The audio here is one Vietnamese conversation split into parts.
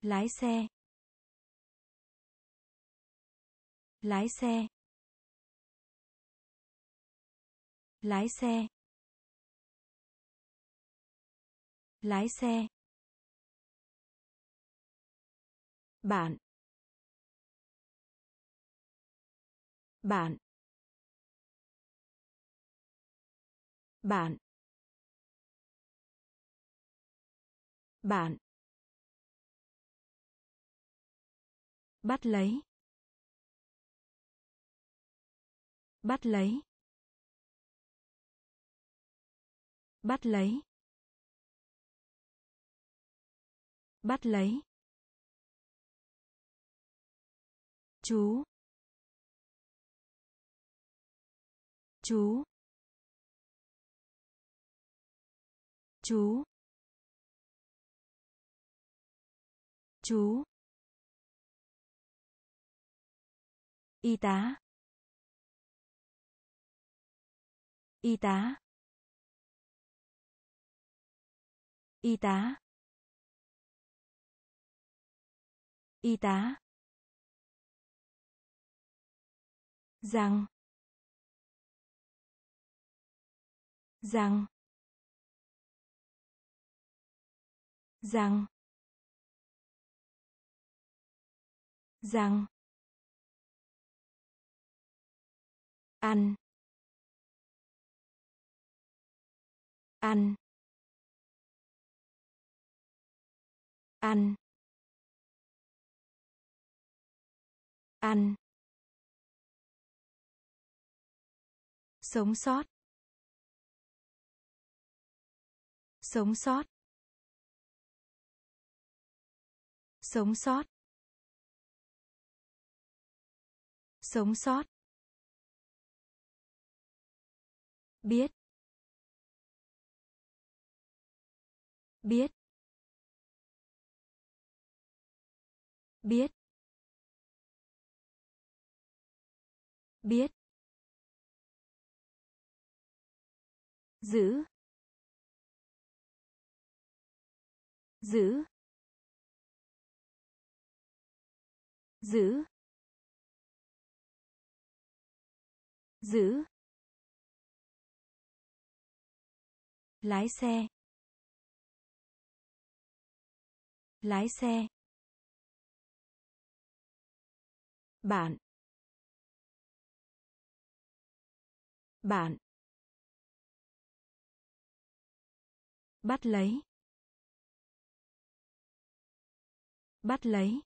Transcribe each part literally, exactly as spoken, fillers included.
Lái xe. Lái xe. Lái xe. Lái xe. Bạn. Bạn. Bạn. Bạn. Bắt lấy. Bắt lấy. Bắt lấy. Bắt lấy. Chú. Chú. Chú. Chú. Y tá. Y tá. Y tá. Y tá. Rằng. Rằng. Rằng. Rằng. Ăn. Ăn. Ăn. Ăn. Sống sót. Sống sót. Sống sót. Sống sót. Biết. Biết. Biết. Biết. Giữ. Giữ. Giữ. Giữ. Lái xe. Lái xe. Bạn. Bạn. Bắt lấy. Bắt lấy.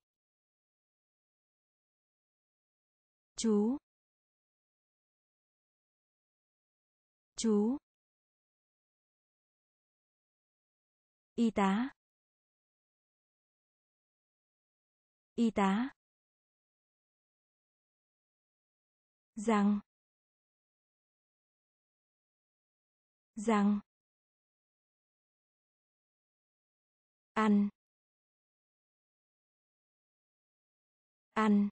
Chú. Chú. Y tá. Y tá. Rằng. Rằng. Ăn. Ăn.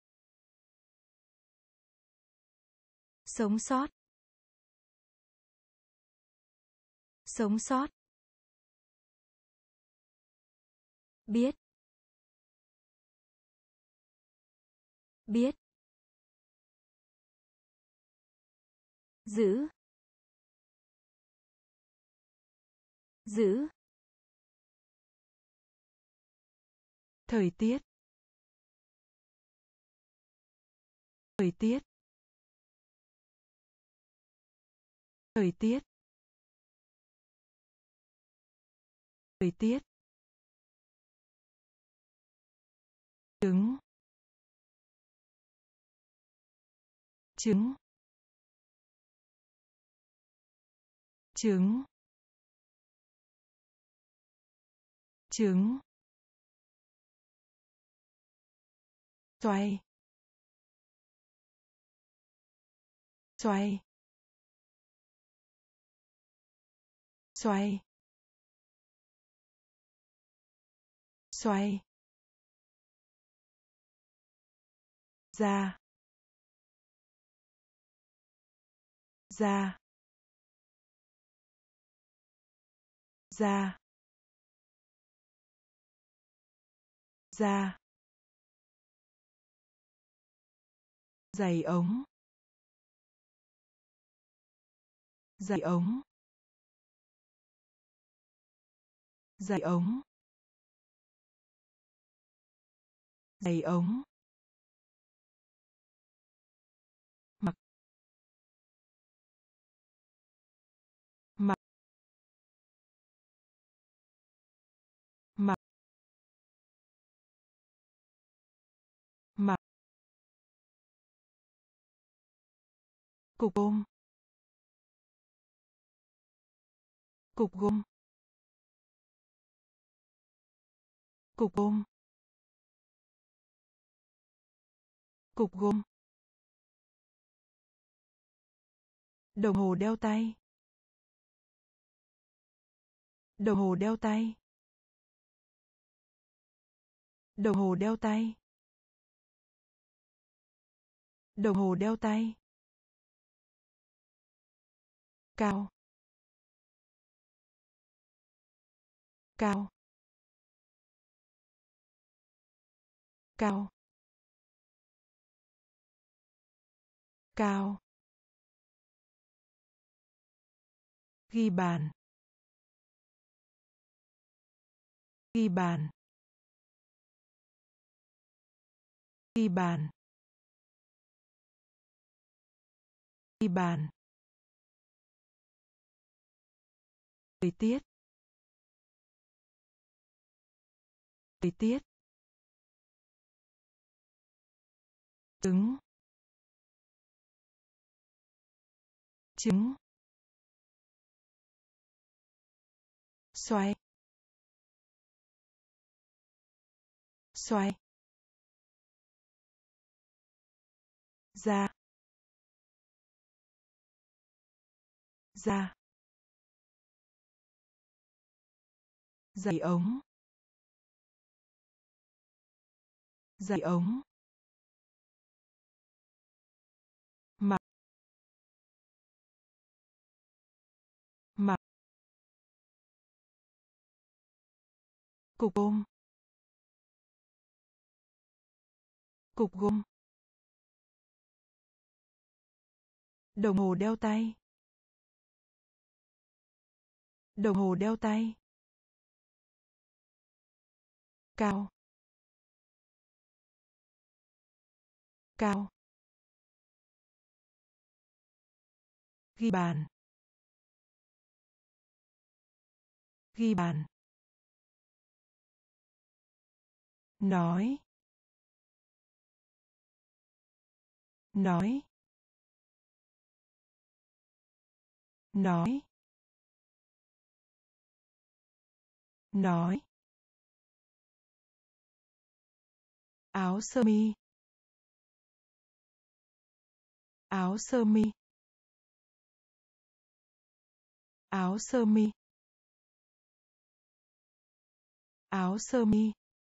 Sống sót. Sống sót. Biết. Biết. Giữ. Giữ. Thời tiết. Thời tiết. Thời tiết. Thời tiết. Trứng. Trứng. Trứng. Trứng. Xoay. Xoay. Xoay. Xoay. Ra. Ra. Ra. da, giày ống, giày ống, giày ống, giày ống, mặc, mặc, mặc, mặc, cục ôm, cục ôm, cục ôm, cục gôm, đồng hồ đeo tay, đồng hồ đeo tay, đồng hồ đeo tay, đồng hồ đeo tay, cao, cao, cao, cao, ghi bàn, ghi bàn, ghi bàn, ghi bàn, thời tiết, thời tiết, trứng, trứng, xoay, xoay, da, da, giày ống, giày ống, mặc, mặc, cục ôm, cục gôm, đồng hồ đeo tay, đồng hồ đeo tay, cao, cao, ghi bàn, ghi bàn, nói, nói, nói, nói, áo sơ mi, áo sơ mi, áo sơ mi, áo sơ mi,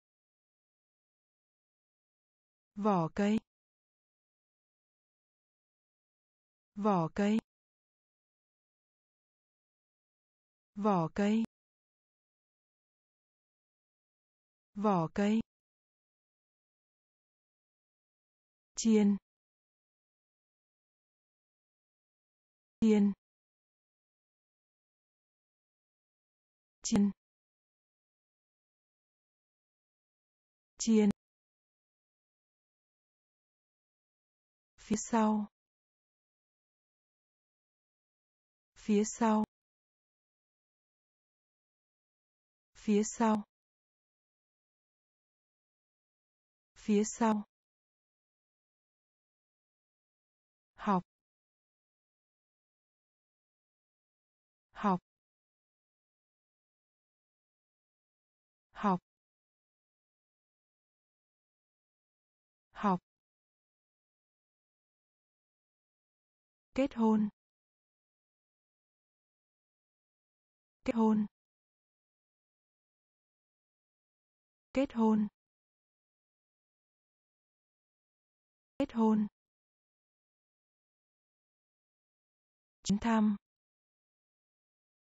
vỏ cây, vỏ cây, vỏ cây, vỏ cây, chiên, chiên, chiên, chiên, phía sau, phía sau, phía sau, phía sau, học, học, học, học, kết hôn, kết hôn, kết hôn, kết hôn, chuyến thăm,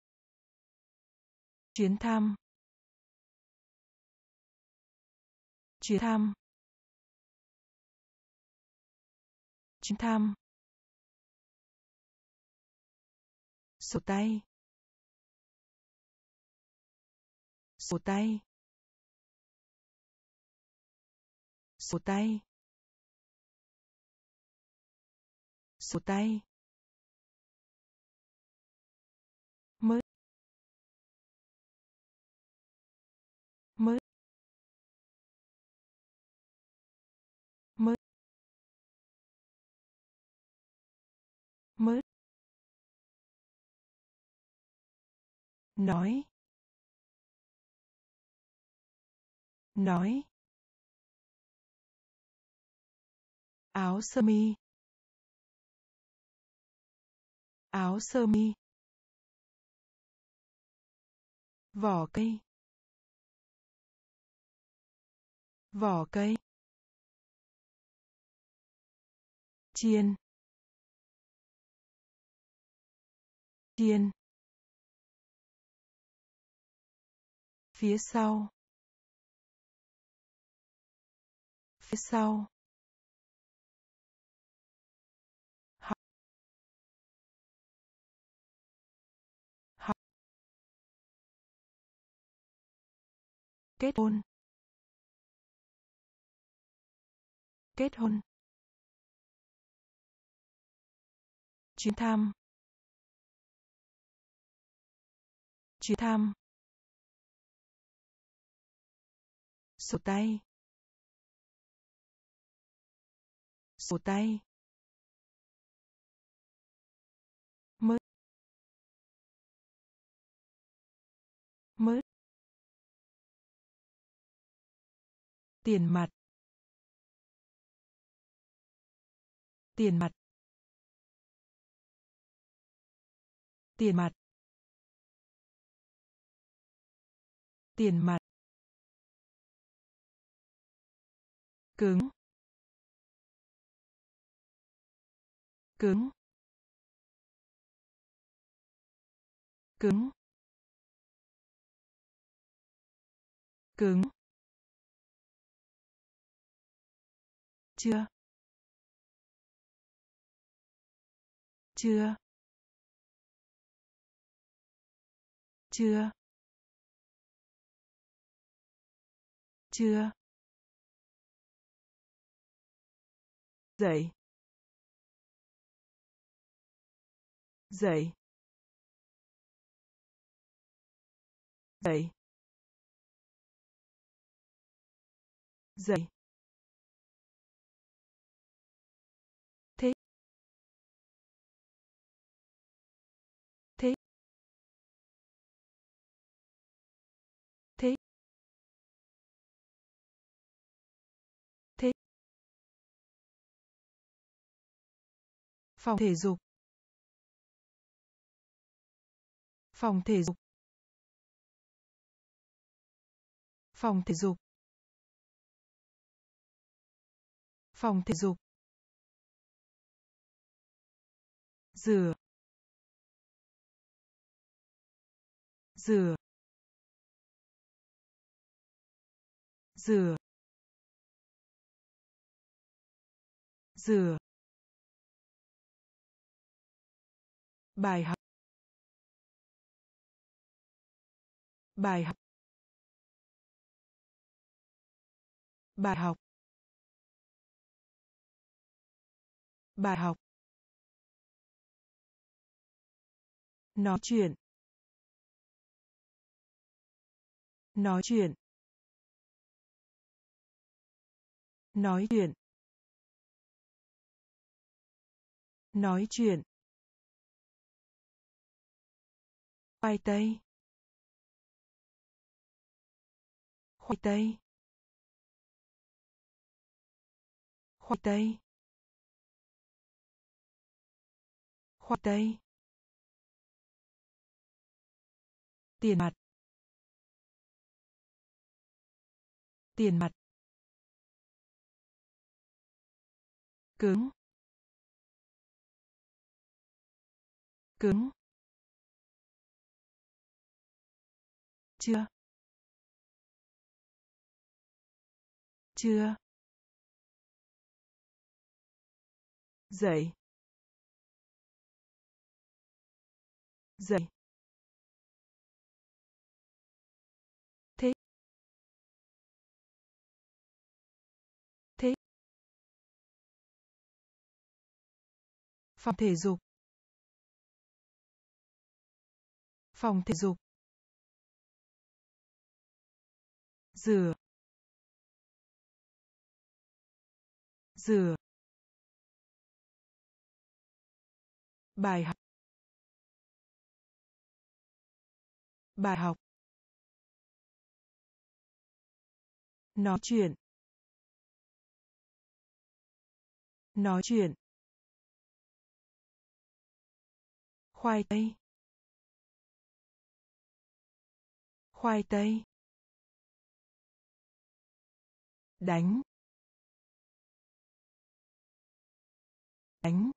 chuyến thăm, chuyến thăm, chuyến thăm, sổ tay, sổ tay, sổ tay, sổ tay, mới, mới, mới, mới, nói, nói, áo sơ mi, áo sơ mi, vỏ cây, vỏ cây, chiên, chiên, phía sau, phía sau, học, học, kết hôn, kết hôn, chuyến thăm, chuyến thăm, sổ tay, sổ tay, mới, mới, tiền mặt, tiền mặt, tiền mặt, tiền mặt, cứng, cứng, cứng, cứng, chưa, chưa, chưa, chưa, dậy, dậy, dậy, dậy, thế, thế, thế, thế, phòng thể dục, phòng thể dục, phòng thể dục, phòng thể dục, rửa, rửa, rửa, rửa, bài học, bài học, bài học, bài học, nói chuyện, nói chuyện, nói chuyện, nói chuyện, khoai tây, khoai tây, khoai tây, khoai tây, tiền mặt, tiền mặt, cứng, cứng, chưa, Chưa. Dậy. Dậy. Thích. Thích. Phòng thể dục. Phòng thể dục. Rửa. Rửa. Bài học. Bài học. Nói chuyện. Nói chuyện. Khoai tây. Khoai tây. Đánh. Đánh.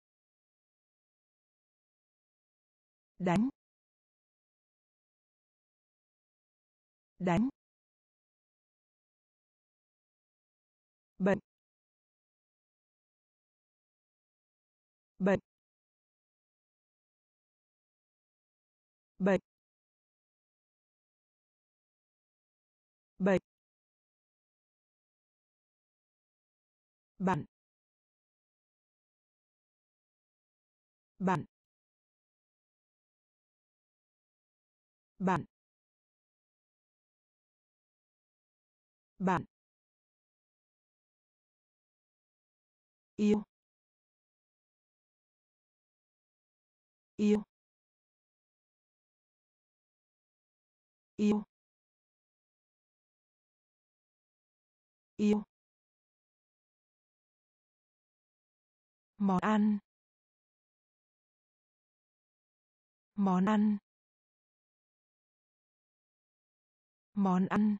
Đánh. Đánh. Bệnh. Bệnh. Bệnh. Bệnh. Bạn. Bạn. Bạn. Bạn. Yêu. Yêu. Yêu. Yêu. Món ăn. Món ăn. Món ăn.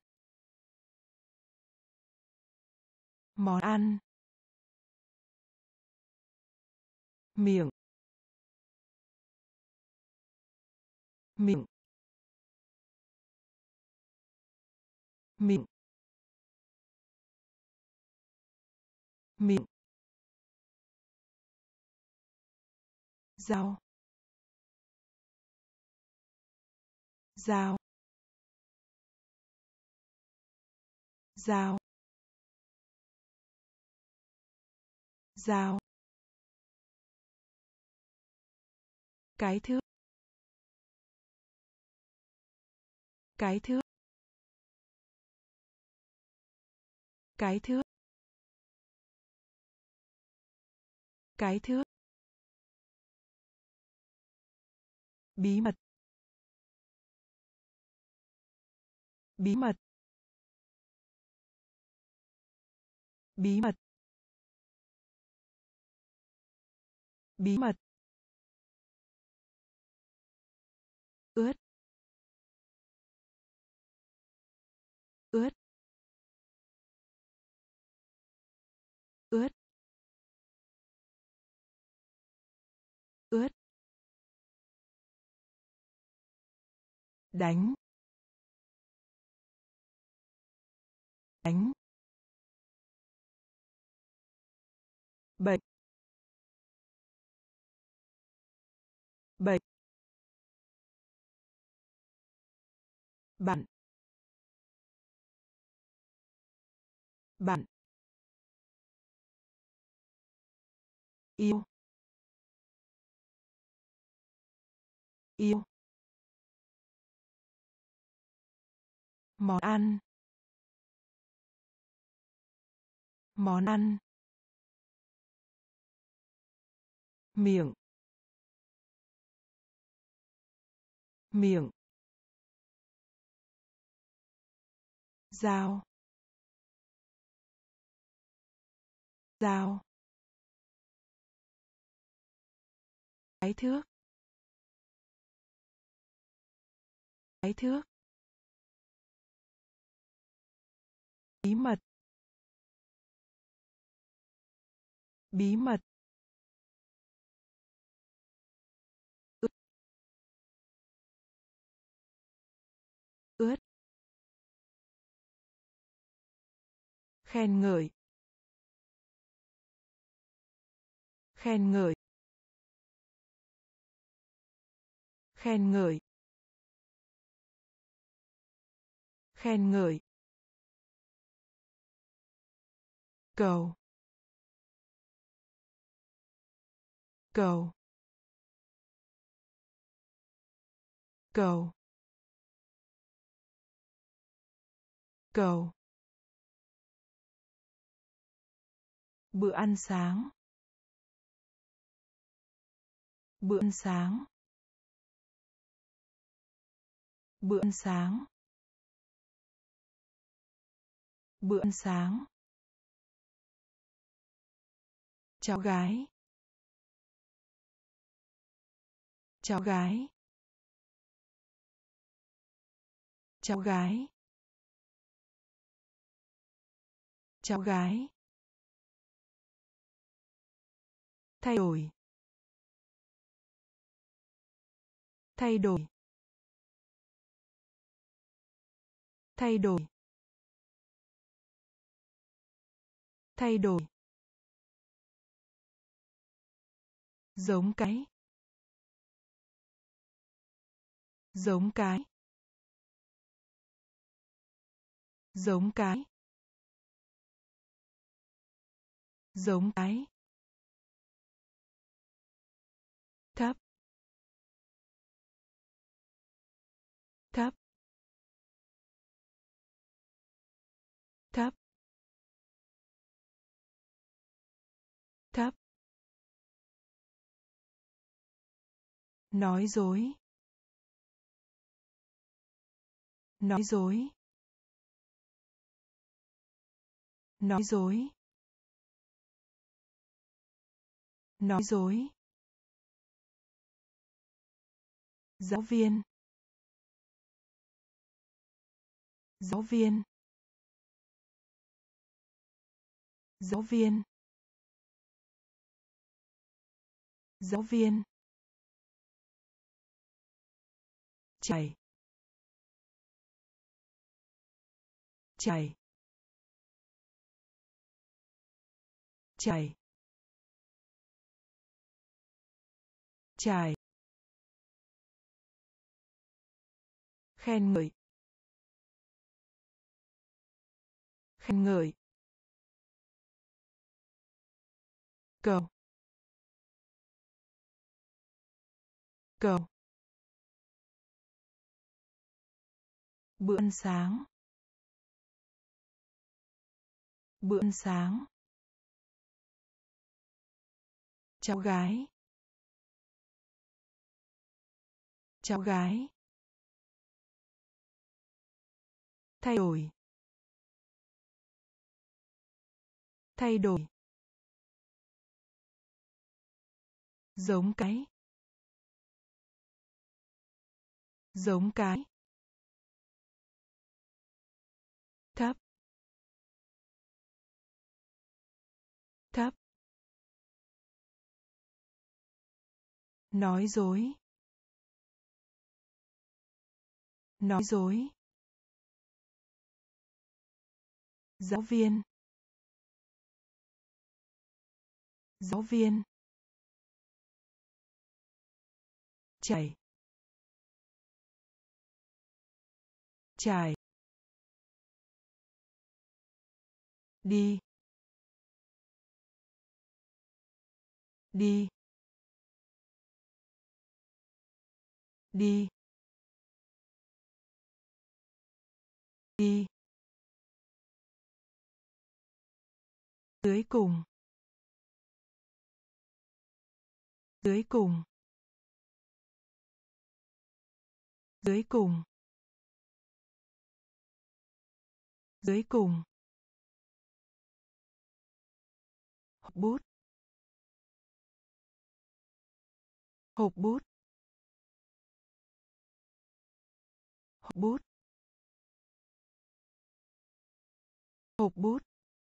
Món ăn. Miệng. Miệng. Miệng. Miệng. Dao. Dao. Dao. Dao. Cái thước. Cái thước. Cái thước. Cái thước. Bí mật. Bí mật. Bí mật. Bí mật. Ướt. Ướt. Ướt. Ướt. Đánh. Đánh. Bệnh. Bệnh. Bạn. Bạn. Yêu. Yêu. Món ăn. Món ăn. Miệng. Miệng. Dao. Dao. Cái thước. Cái thước. Bí mật. Bí mật. Ướt. Ướt. Khen ngợi. Khen ngợi. Khen ngợi. Khen ngợi. Cầu. Cầu. Cầu. Cầu. Bữa ăn sáng. Bữa ăn sáng. Bữa ăn sáng. Bữa ăn sáng. Cháu gái. Cháu gái. Cháu gái. Cháu gái. Thay đổi. Thay đổi. Thay đổi. Thay đổi. Giống cái. Giống cái. Giống cái. Giống cái. Thấp. Thấp. Thấp. Thấp. Nói dối. Nói dối. Nói dối. Nói dối. Giáo viên. Giáo viên. Giáo viên. Giáo viên. Chảy. Chảy. Chảy. Chảy. Khen ngợi. Khen ngợi. Cầu. Cầu. Bữa ăn sáng. Bữa ăn sáng. Cháu gái. Cháu gái. Thay đổi. Thay đổi. Giống cái. Giống cái. Thấp. Thấp. Nói dối. Nói dối. Giáo viên. Giáo viên. Chảy. Chảy. Đi. Đi. Đi. Đi. Dưới cùng. Dưới cùng. Dưới cùng. Dưới cùng. Hộp bút. Hộp bút. Hộp bút. Hộp bút.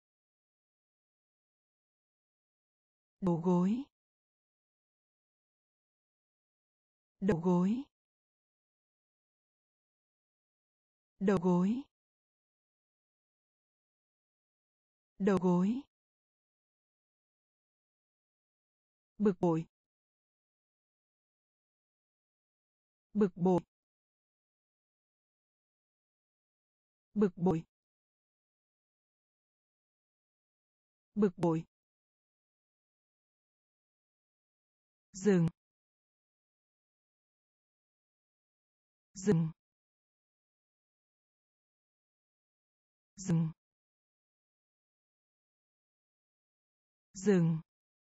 Đầu gối. Đầu gối. Đầu gối. đầu gối, bực bội, bực bội, bực bội, bực bội, dừng, dừng, dừng, dừng,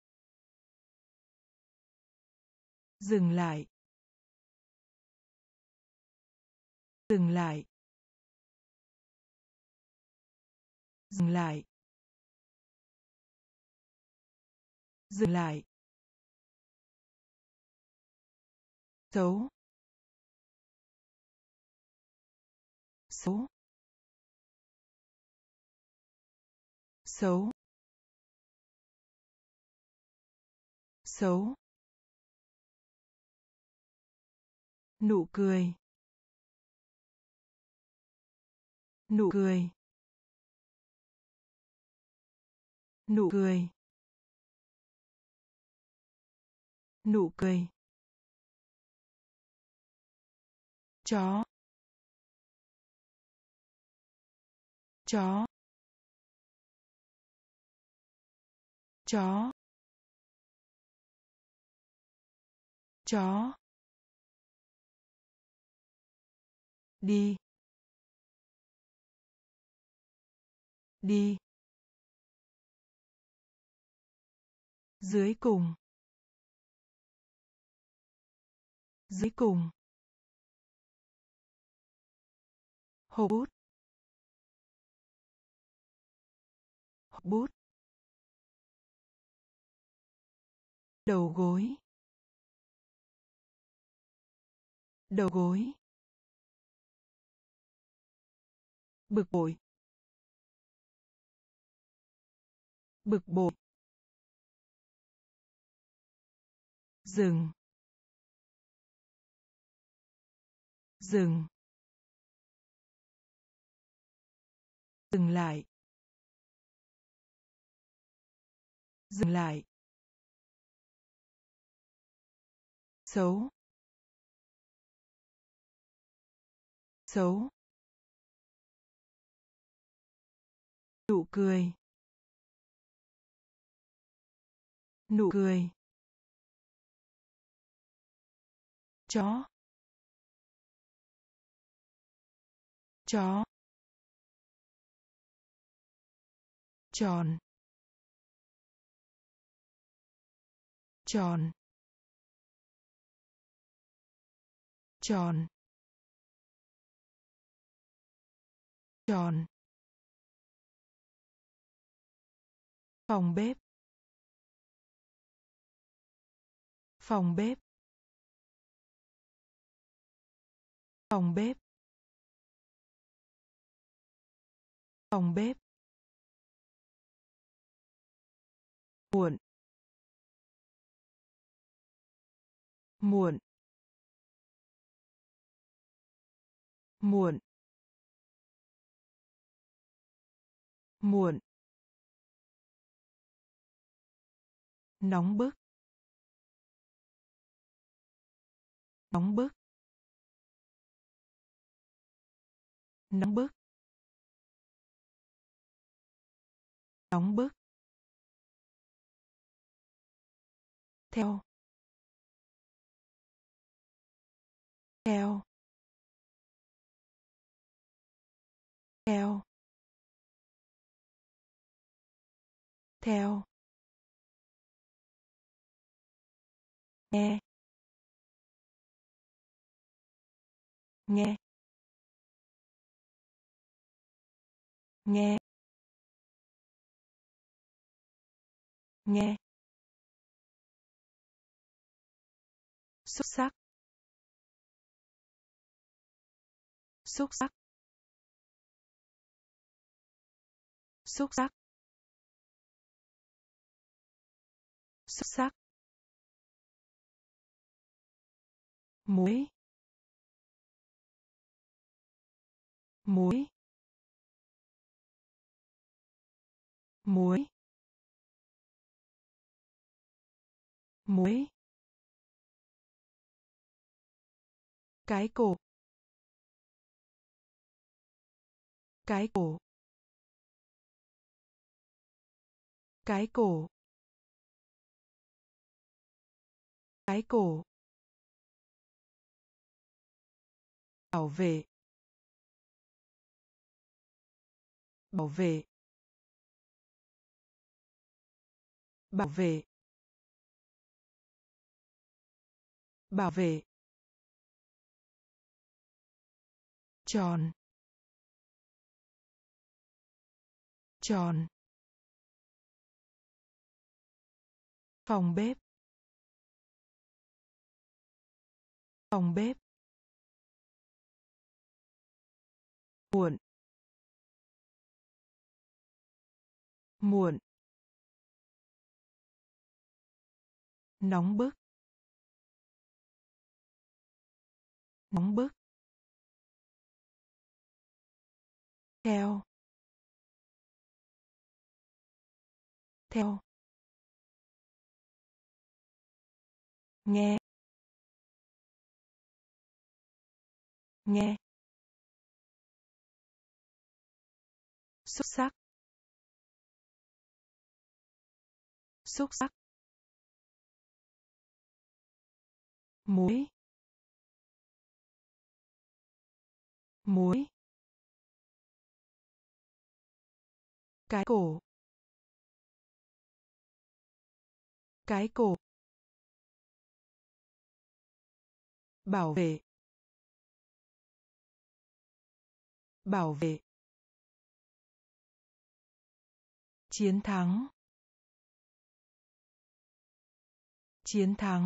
dừng lại, dừng lại, dừng lại, dừng lại, xấu, xấu, xấu, xấu, nụ cười, nụ cười, nụ cười, nụ cười, chó, chó, chó, chó, đi, đi, dưới cùng, dưới cùng, hộp bút, hộp bút, đầu gối, đầu gối, bực bội, bực bội, dừng, dừng, dừng lại, dừng lại, xấu, xấu, nụ cười, nụ cười, chó, chó, tròn, tròn, tròn, tròn, phòng bếp, phòng bếp, phòng bếp, phòng bếp, muộn, muộn, muộn, muộn, nóng bức, nóng bức, nóng bức, nóng bức, theo, theo, theo, theo, nghe, nghe, nghe, nghe, xúc sắc, xúc sắc, xúc sắc, xúc sắc, muối, muối, muối muối cái cổ cái cổ cái cổ cái cổ bảo vệ bảo vệ bảo vệ bảo vệ tròn tròn phòng bếp phòng bếp muộn muộn nóng bức nóng bức theo theo nghe nghe xuất sắc xuất sắc muối muối cái cổ cái cổ bảo vệ bảo vệ chiến thắng chiến thắng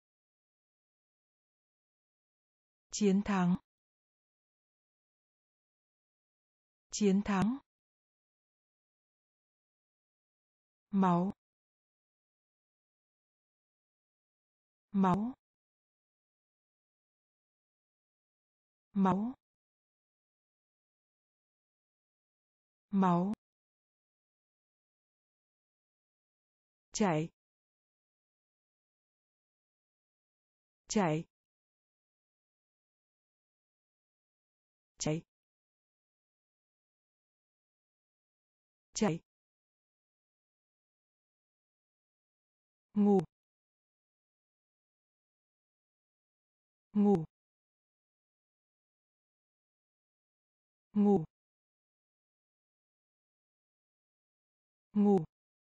chiến thắng chiến thắng máu máu máu máu chạy chạy chạy chạy ngủ ngủ ngủ ngủ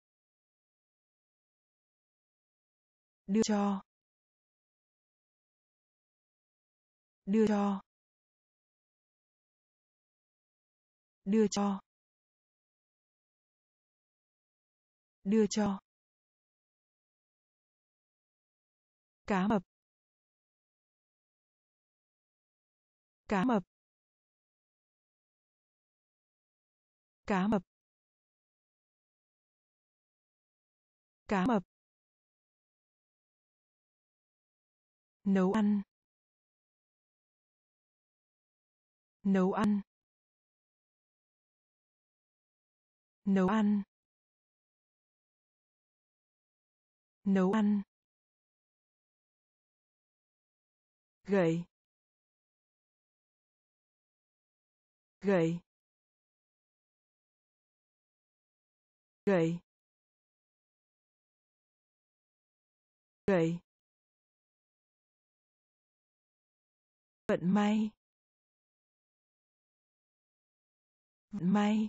đưa cho đưa cho đưa cho đưa cho cá mập cá mập cá mập cá mập nấu ăn nấu ăn nấu ăn nấu ăn gậy gậy gậy gậy vận may vận may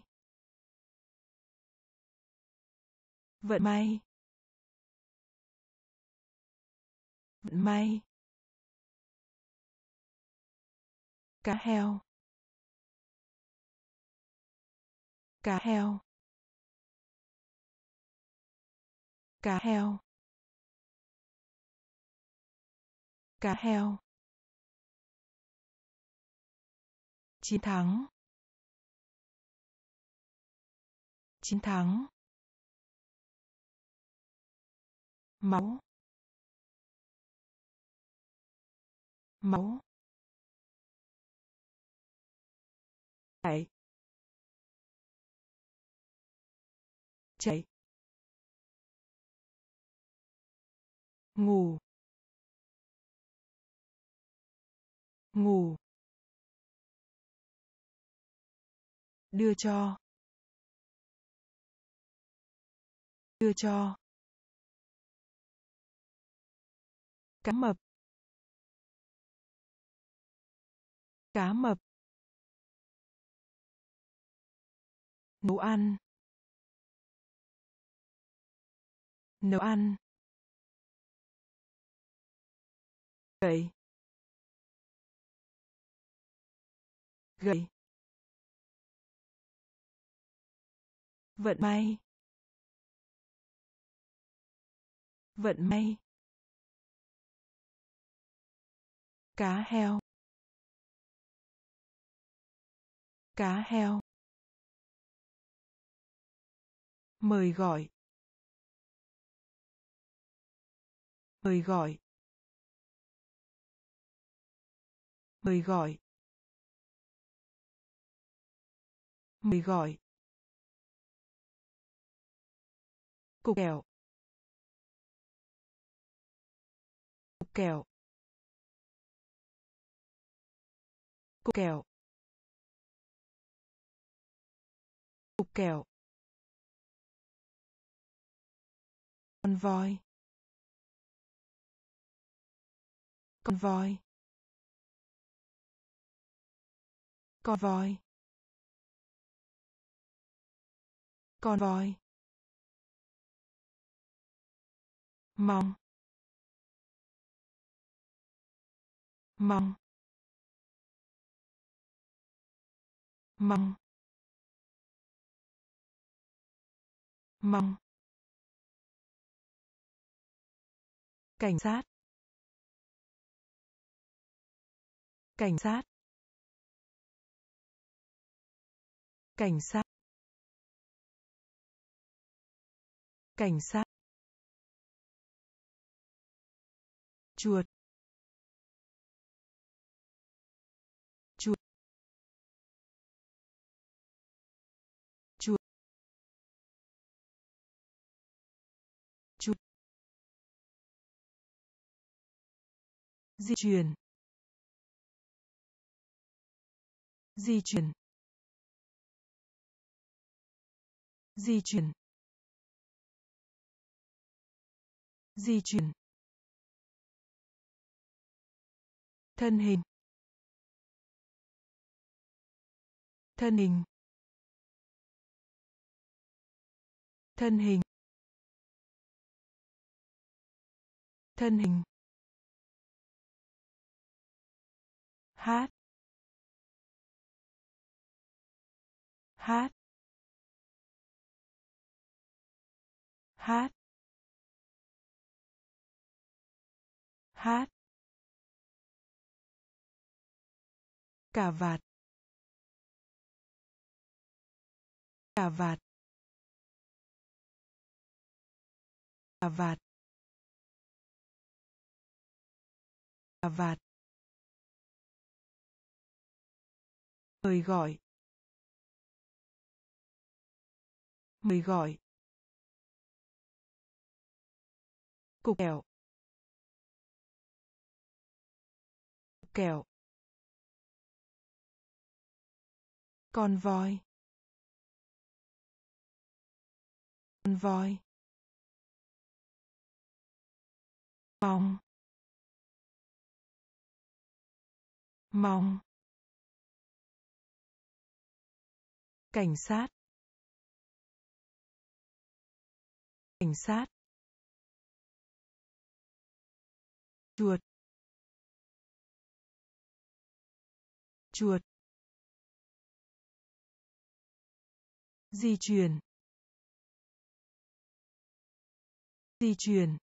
vận may vận may cá heo cá heo cá heo cá heo chiến thắng chiến thắng máu máu chạy chạy, ngủ, ngủ, đưa cho, đưa cho, cá mập, cá mập, nấu ăn, nấu ăn, gậy, gậy, vận may, vận may, cá heo, cá heo, mời gọi, mời gọi, mời gọi, mời gọi, cục kẹo, cục kẹo, cục kẹo, cục kẹo, con voi, con voi, con voi, con voi, mong, mong, mong, mong, cảnh sát, cảnh sát, cảnh sát, cảnh sát, chuột, chuột, chuột, chuột, di chuyển, di chuyển, di chuyển, di chuyển, thân hình, thân hình, thân hình, thân hình, hát, hát, hát, hát, cà vạt, cà vạt, cà vạt, cà vạt, mời gọi, mời gọi, cục kẹo, cục kẹo, con voi, con voi, mong, mong, cảnh sát, cảnh sát, chuột, chuột, di chuyển, di chuyển,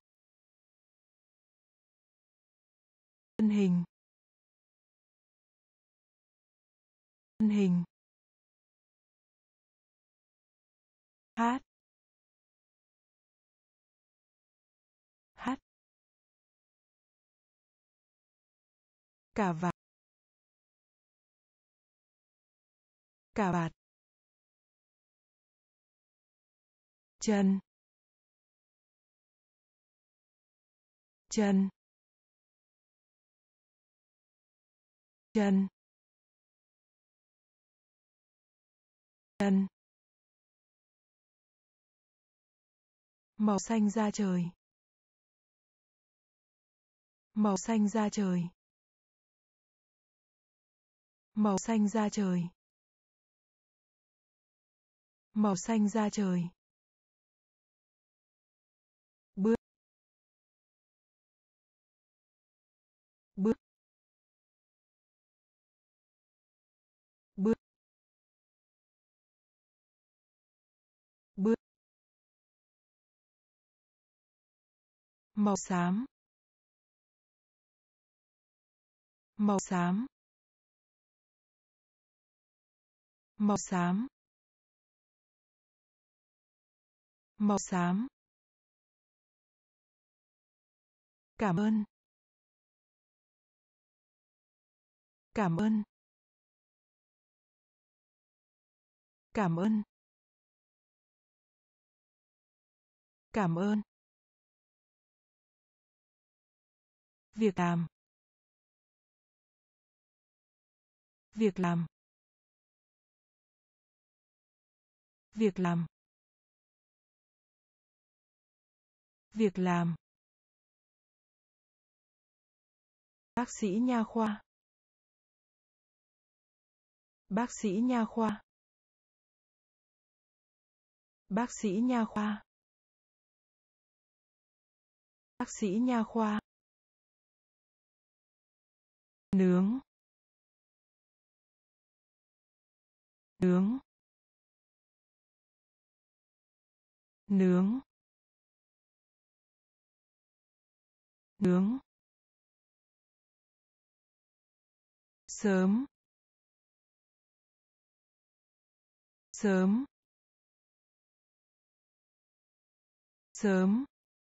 thân hình, thân hình, hát, hát, cà vạt, cà vạt, chân chân chân chân màu xanh da trời màu xanh da trời màu xanh da trời màu xanh da trời bước bước bước bước màu xám màu xám màu xám màu xám cảm ơn cảm ơn cảm ơn cảm ơn việc làm việc làm việc làm việc làm bác sĩ nha khoa bác sĩ nha khoa bác sĩ nha khoa bác sĩ nha khoa nướng nướng nướng nướng sớm sớm sớm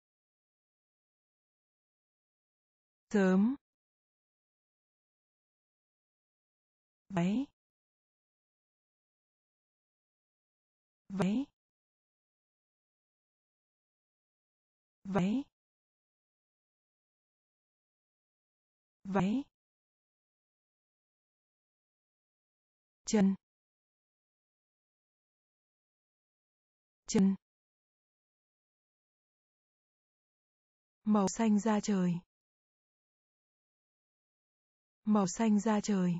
sớm váy váy váy váy chân chân màu xanh da trời màu xanh da trời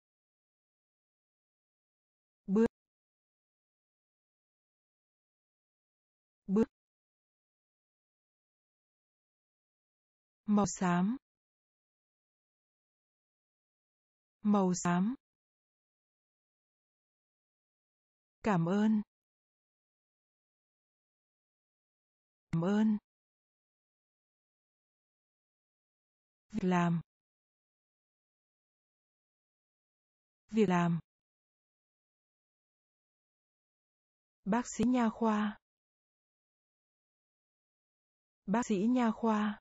bước bước màu xám màu xám cảm ơn cảm ơn việc làm việc làm bác sĩ nha khoa bác sĩ nha khoa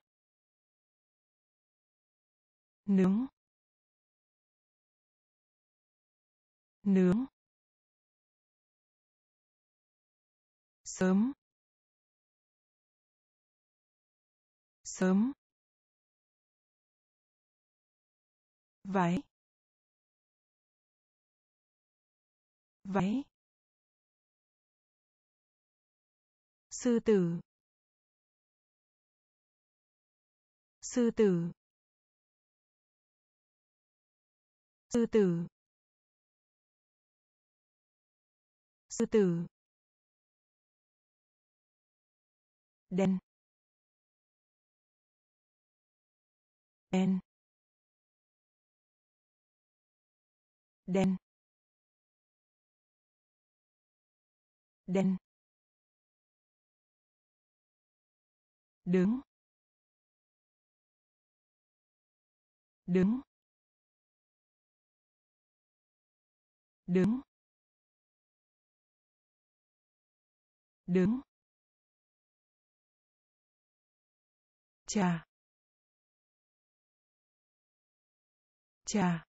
nướng nướng sớm sớm váy váy sư tử sư tử sư tử sư tử đen đen đen đen đứng đứng đứng đứng trà trà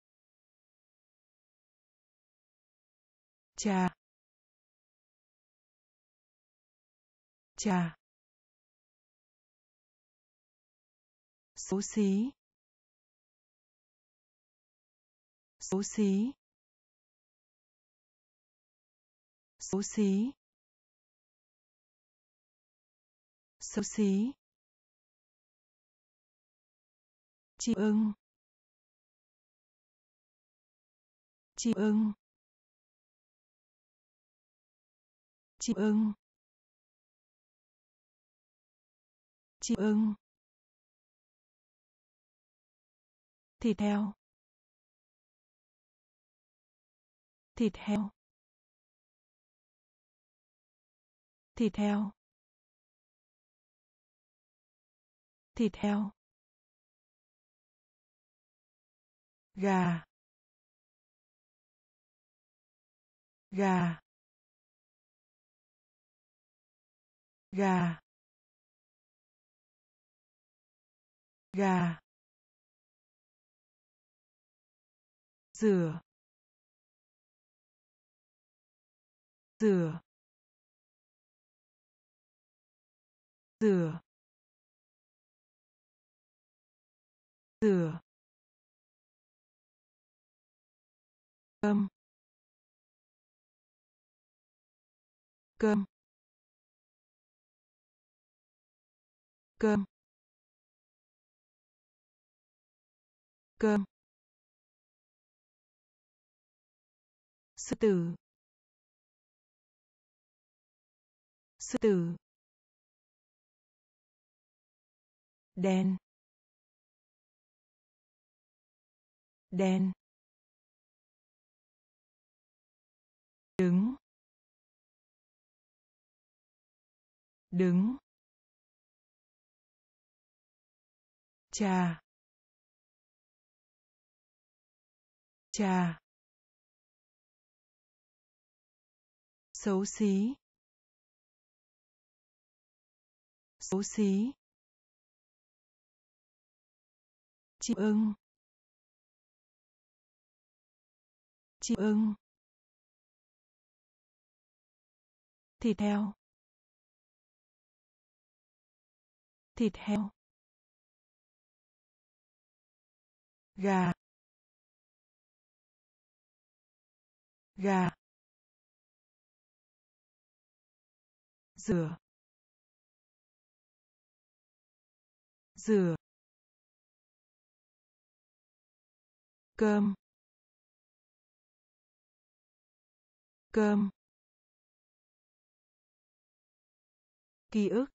trà trà, xấu xí, xấu xí, xấu xí, xấu xí, chim ưng, chim ưng, chim ưng, chim ưng, thịt heo, thịt heo, thịt heo, thịt heo, gà, gà, gà, gà, rửa, rửa, rửa, rửa, cơm, cơm, cơm, cơm, sư tử, sư tử, đen, đen, đứng, đứng, trà, trà, xấu xí, xấu xí, chim ưng, chim ưng, thịt heo, thịt heo, gà, gà, rửa, rửa, cơm, cơm, ký ức,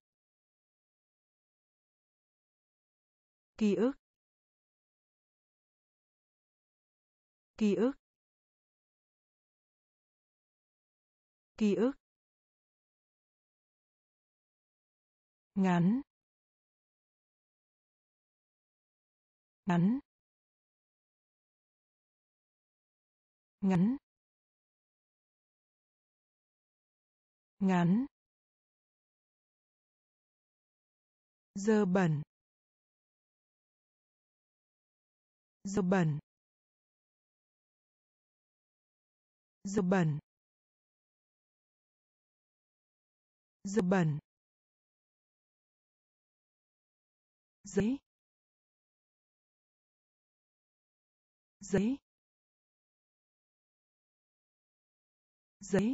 ký ức, ký ức, ký ức, ngắn, ngắn, ngắn, ngắn, dơ bẩn, dơ bẩn, dơ bẩn, dơ bẩn, giấy, giấy, giấy,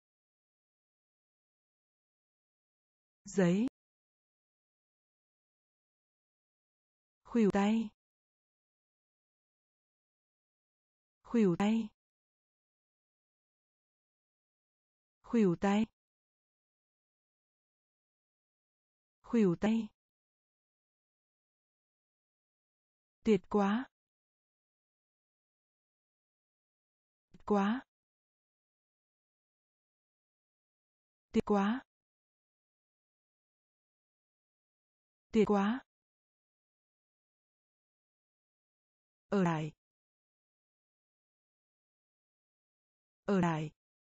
giấy, khuỷu tay, khuỷu tay, khuỷu tay, khuỷu tay, tuyệt quá, tuyệt quá, tuyệt quá, tuyệt quá, ở lại, ở lại,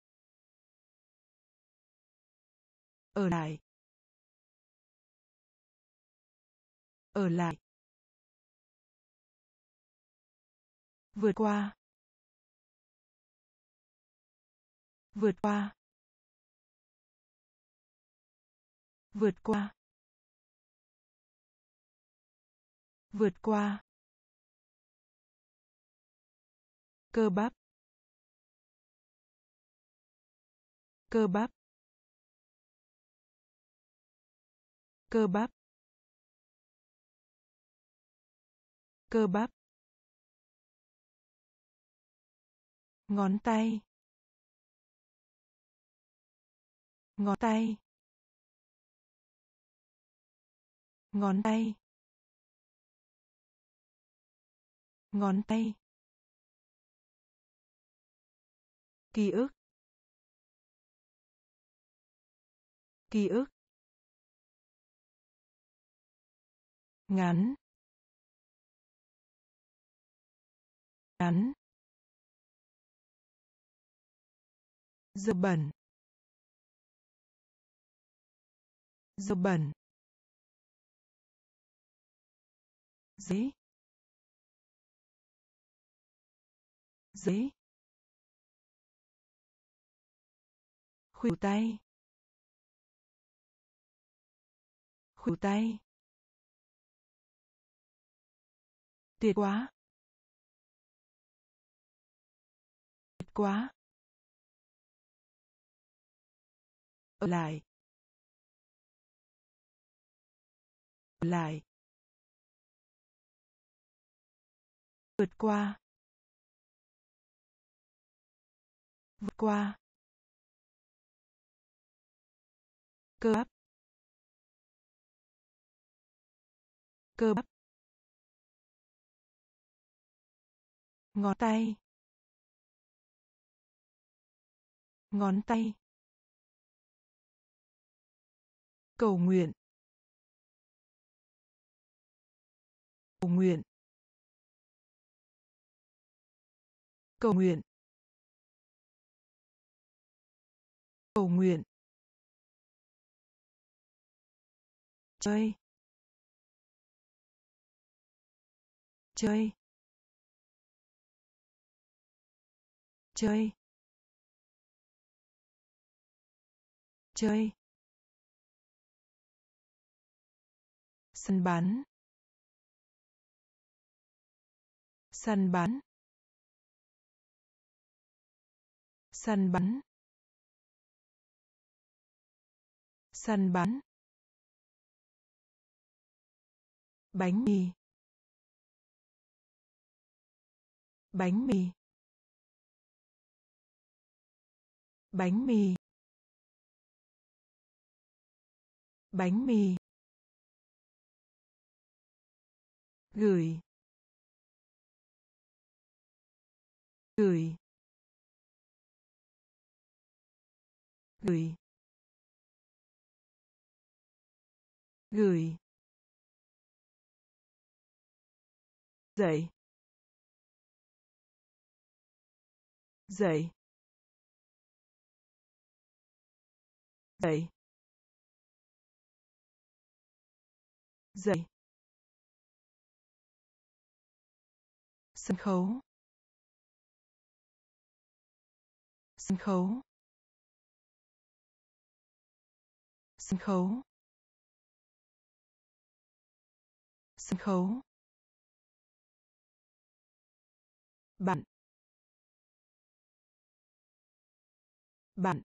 ở lại, ở lại, vượt qua, vượt qua, vượt qua, vượt qua, cơ bắp, cơ bắp, cơ bắp, cơ bắp, ngón tay, ngón tay, ngón tay, ngón tay, ký ức, ký ức, ngắn, ngắn, dơ bẩn, dơ bẩn, giấy, giấy, khuỷu tay, khuỷu tay, tuyệt quá, tuyệt quá, ở lại, ở lại, vượt qua, vượt qua, cơ bắp, cơ bắp, ngón tay, ngón tay, cầu nguyện, cầu nguyện, cầu nguyện, cầu nguyện, chơi, chơi, chơi, chơi, săn bắn, săn bắn, săn bắn, săn bắn, bánh mì, bánh mì, bánh mì, bánh mì, gửi, gửi, gửi, gửi, dậy, dậy, dậy, dậy, sân khấu, sân khấu, sân khấu, sân khấu, bạn, bạn,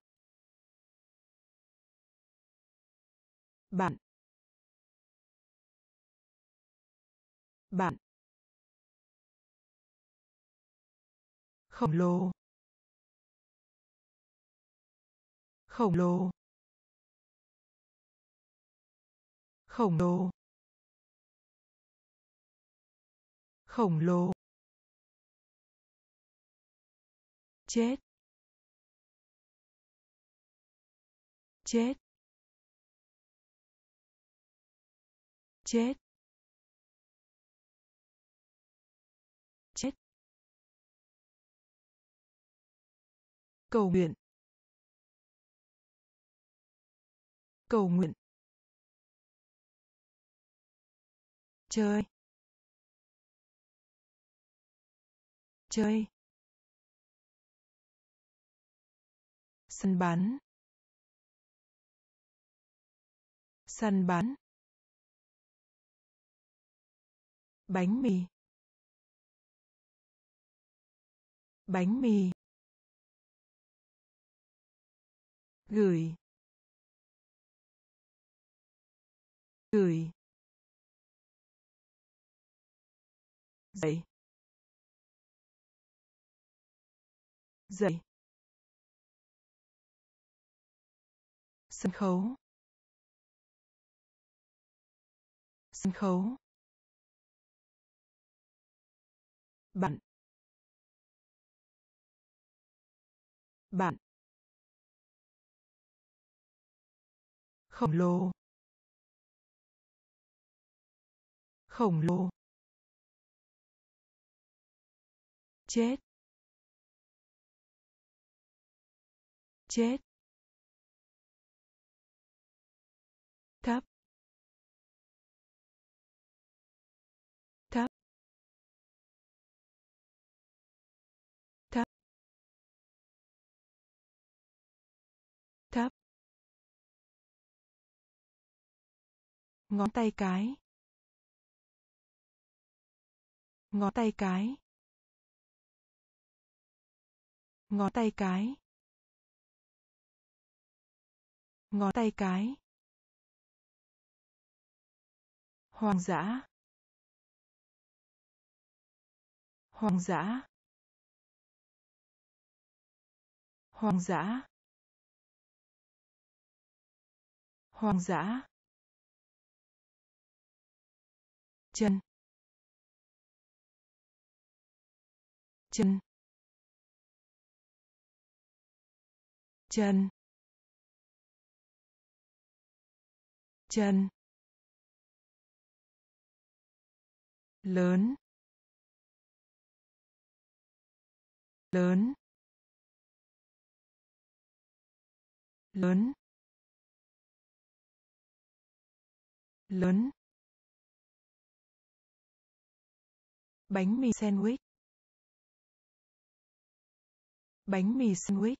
bạn, bạn, khổng lồ, khổng lồ, khổng lồ, khổng lồ, chết, chết, chết, chết, cầu nguyện, cầu nguyện, chơi, chơi, săn bắn, Săn bắn. Bánh mì. Bánh mì. Gửi. Gửi. Dậy. Dậy. Sân khấu. Sân khấu. Bạn. Bạn. Khổng lồ. Khổng lồ. Chết. Chết. Thấp. Thấp. Thấp. Thấp. Ngón tay cái. Ngón tay cái. Ngón tay cái. Ngón tay cái. Hoang dã. Hoang dã. Hoang dã. Hoang dã. Chân. Chân. Chân. Chân. Lớn. Lớn. Lớn. Lớn. Bánh mì sandwich. Bánh mì sandwich.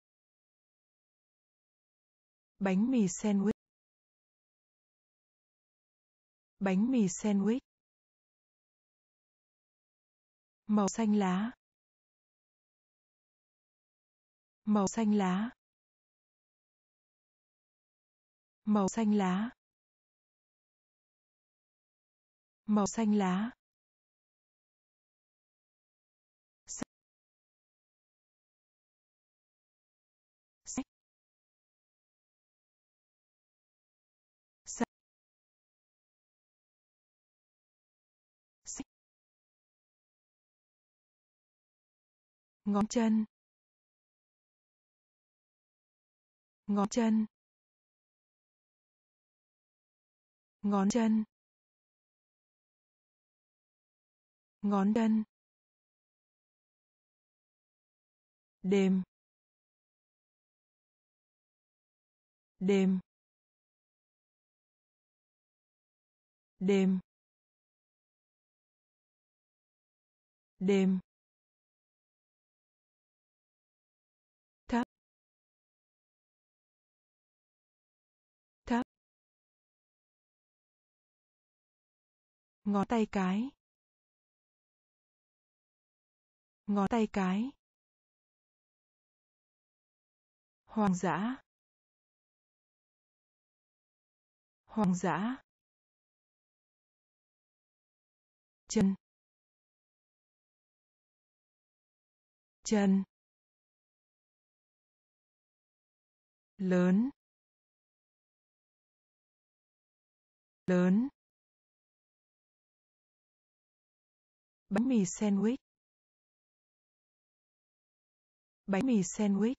Bánh mì sandwich. Bánh mì sandwich. Màu xanh lá. Màu xanh lá. Màu xanh lá. Màu xanh lá. Sách. Sách. Sách. Sách. Ngón chân. Ngón chân. Ngón chân. Ngón chân. Đêm. Đêm. Đêm. Đêm. Thấp. Thấp. Ngón tay cái. Ngón tay cái. Hoang dã. Hoang dã. Chân. Chân. Lớn. Lớn. Bánh mì sandwich. Bánh mì sandwich.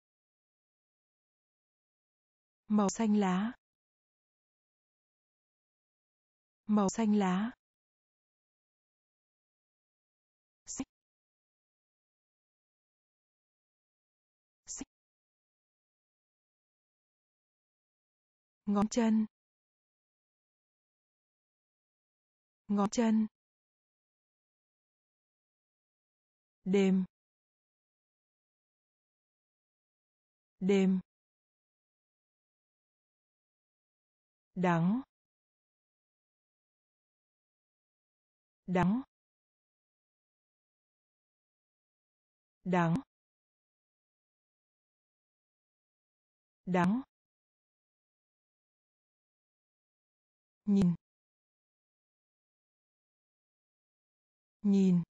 Màu xanh lá. Màu xanh lá. Sách. Sách. Ngón chân. Ngón chân. Đêm. Đêm. đắng, đắng, đắng, đắng, nhìn, nhìn,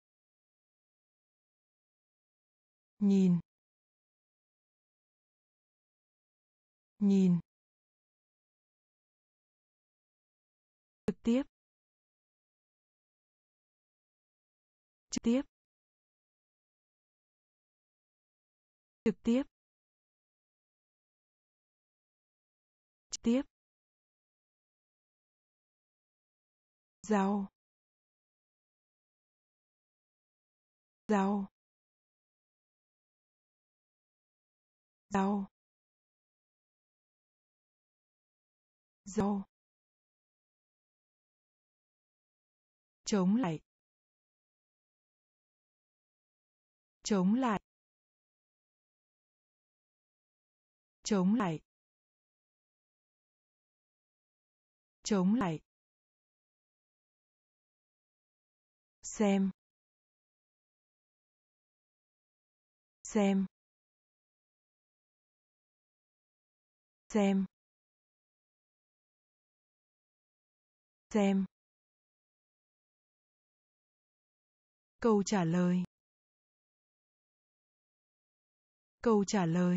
nhìn, nhìn, trực tiếp, trực tiếp, trực tiếp, trực tiếp, rau, rau, rau, rau, chống lại, chống lại, chống lại, chống lại, xem, xem, xem, xem, câu trả lời, câu trả lời,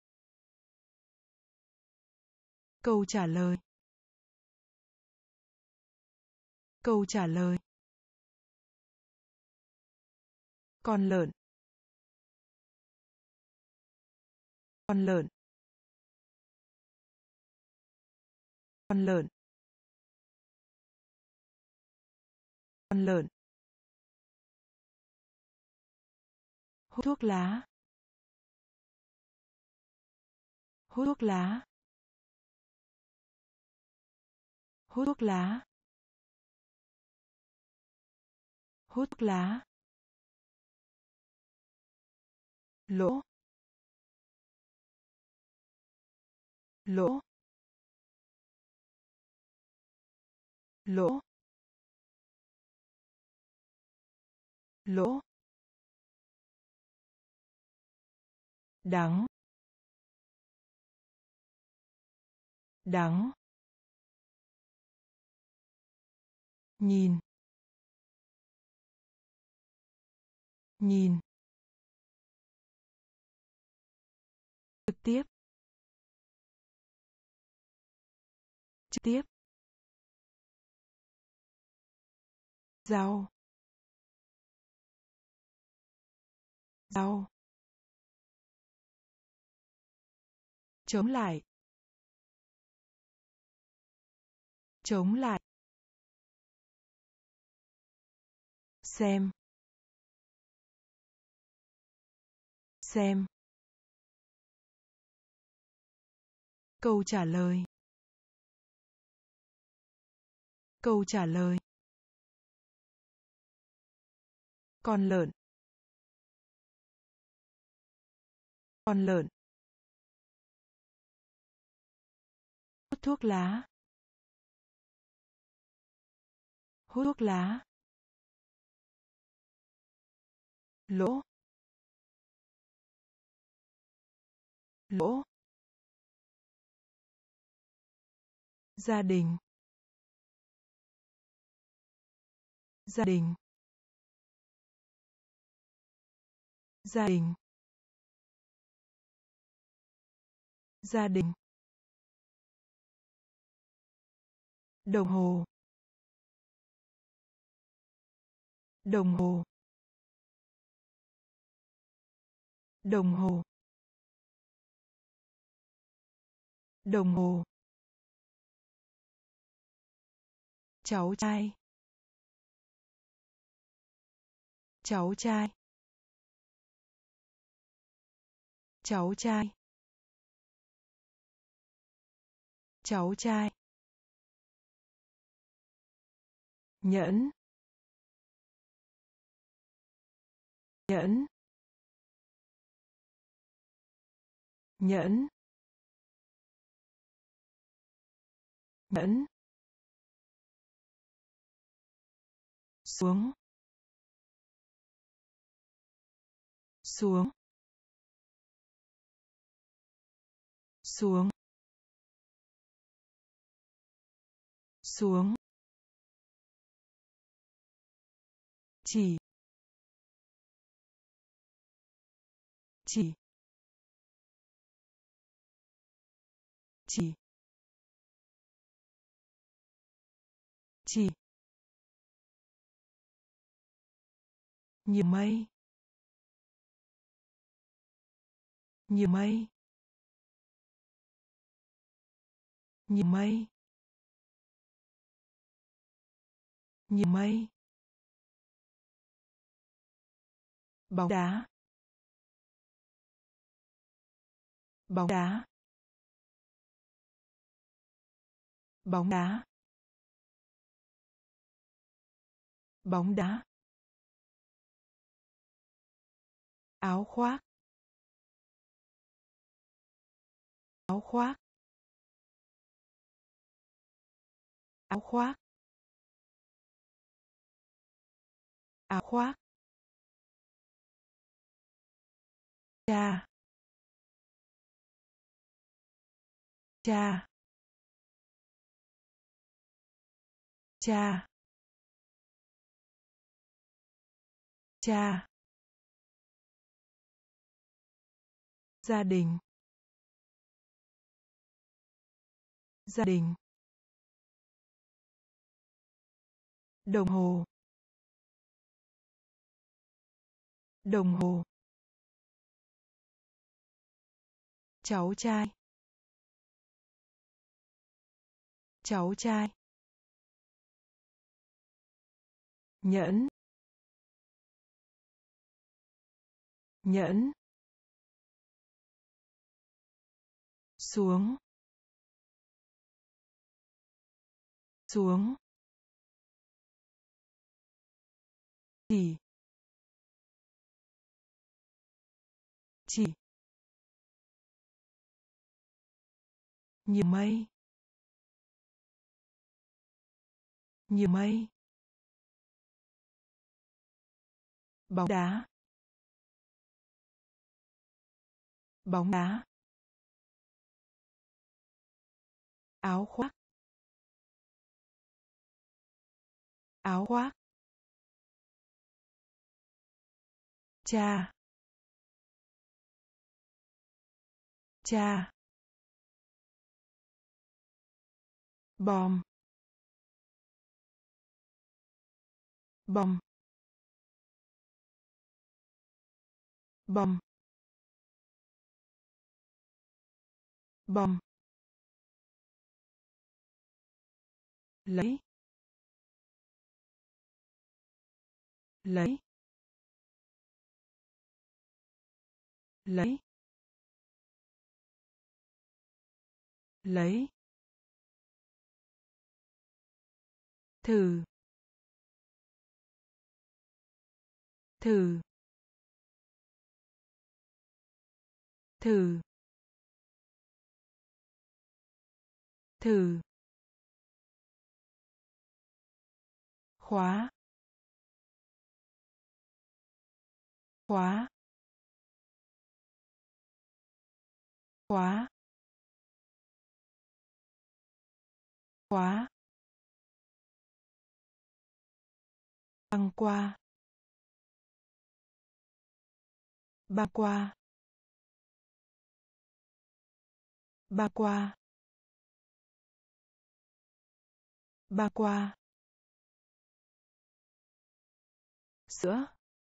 câu trả lời, câu trả lời, con lợn, con lợn, con lợn, con lợn, hút thuốc lá, hút thuốc lá, hút thuốc lá, hút thuốc lá, lỗ, lỗ, lỗ, lỗ, đắng, đắng, nhìn, nhìn, trực tiếp, trực tiếp, rau, rau, chống lại, chống lại, xem, xem, câu trả lời, câu trả lời, con lợn, con lợn, hút thuốc lá, hút thuốc lá, lỗ, lỗ, gia đình, gia đình, gia đình, gia đình, đồng hồ, đồng hồ, đồng hồ, đồng hồ, cháu trai, cháu trai, cháu trai, cháu trai, nhẫn, nhẫn, nhẫn, nhẫn, xuống, xuống, xuống, xuống, chỉ, chỉ, chỉ, chỉ, nhiều mây, nhiều mây, nhiều mây, nhiều mây, bóng đá, bóng đá, bóng đá, bóng đá, áo khoác, áo khoác, áo khoác, áo khoác, cha, cha, cha, cha, gia đình, gia đình, đồng hồ, đồng hồ, cháu trai, cháu trai, nhẫn, nhẫn, xuống, xuống, chỉ, chỉ, nhiều mây, nhiều mây, bóng đá, bóng đá, áo khoác, áo khoác, cha, cha, bom, bom, bom, bom, lấy, lấy, lấy, lấy, thử, thử, thử, thử, khóa, khóa, khóa, khóa, băng qua, băng qua, băng qua, băng qua, sữa,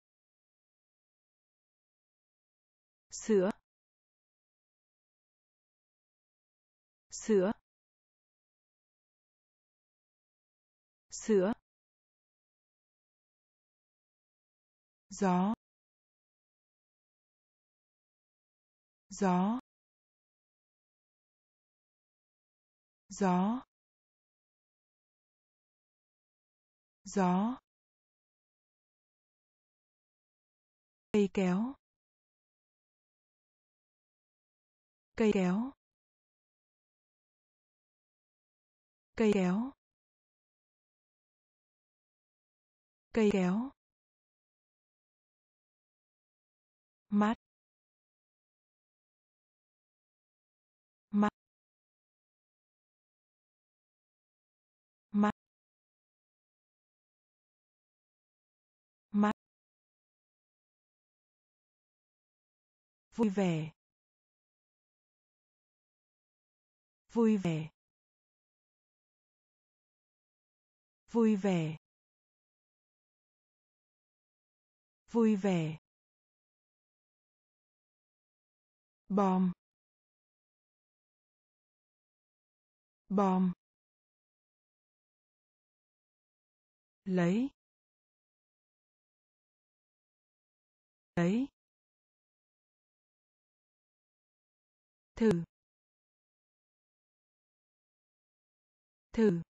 sữa, sữa, sữa, gió, gió, gió, gió, cây kéo, cây kéo, Cây kéo. Cây kéo. Mắt. Mắt. Mắt. Mắt. Vui vẻ. Vui vẻ. Vui vẻ. Vui vẻ. Bom. Bom. Lấy. Lấy. Thử. Thử.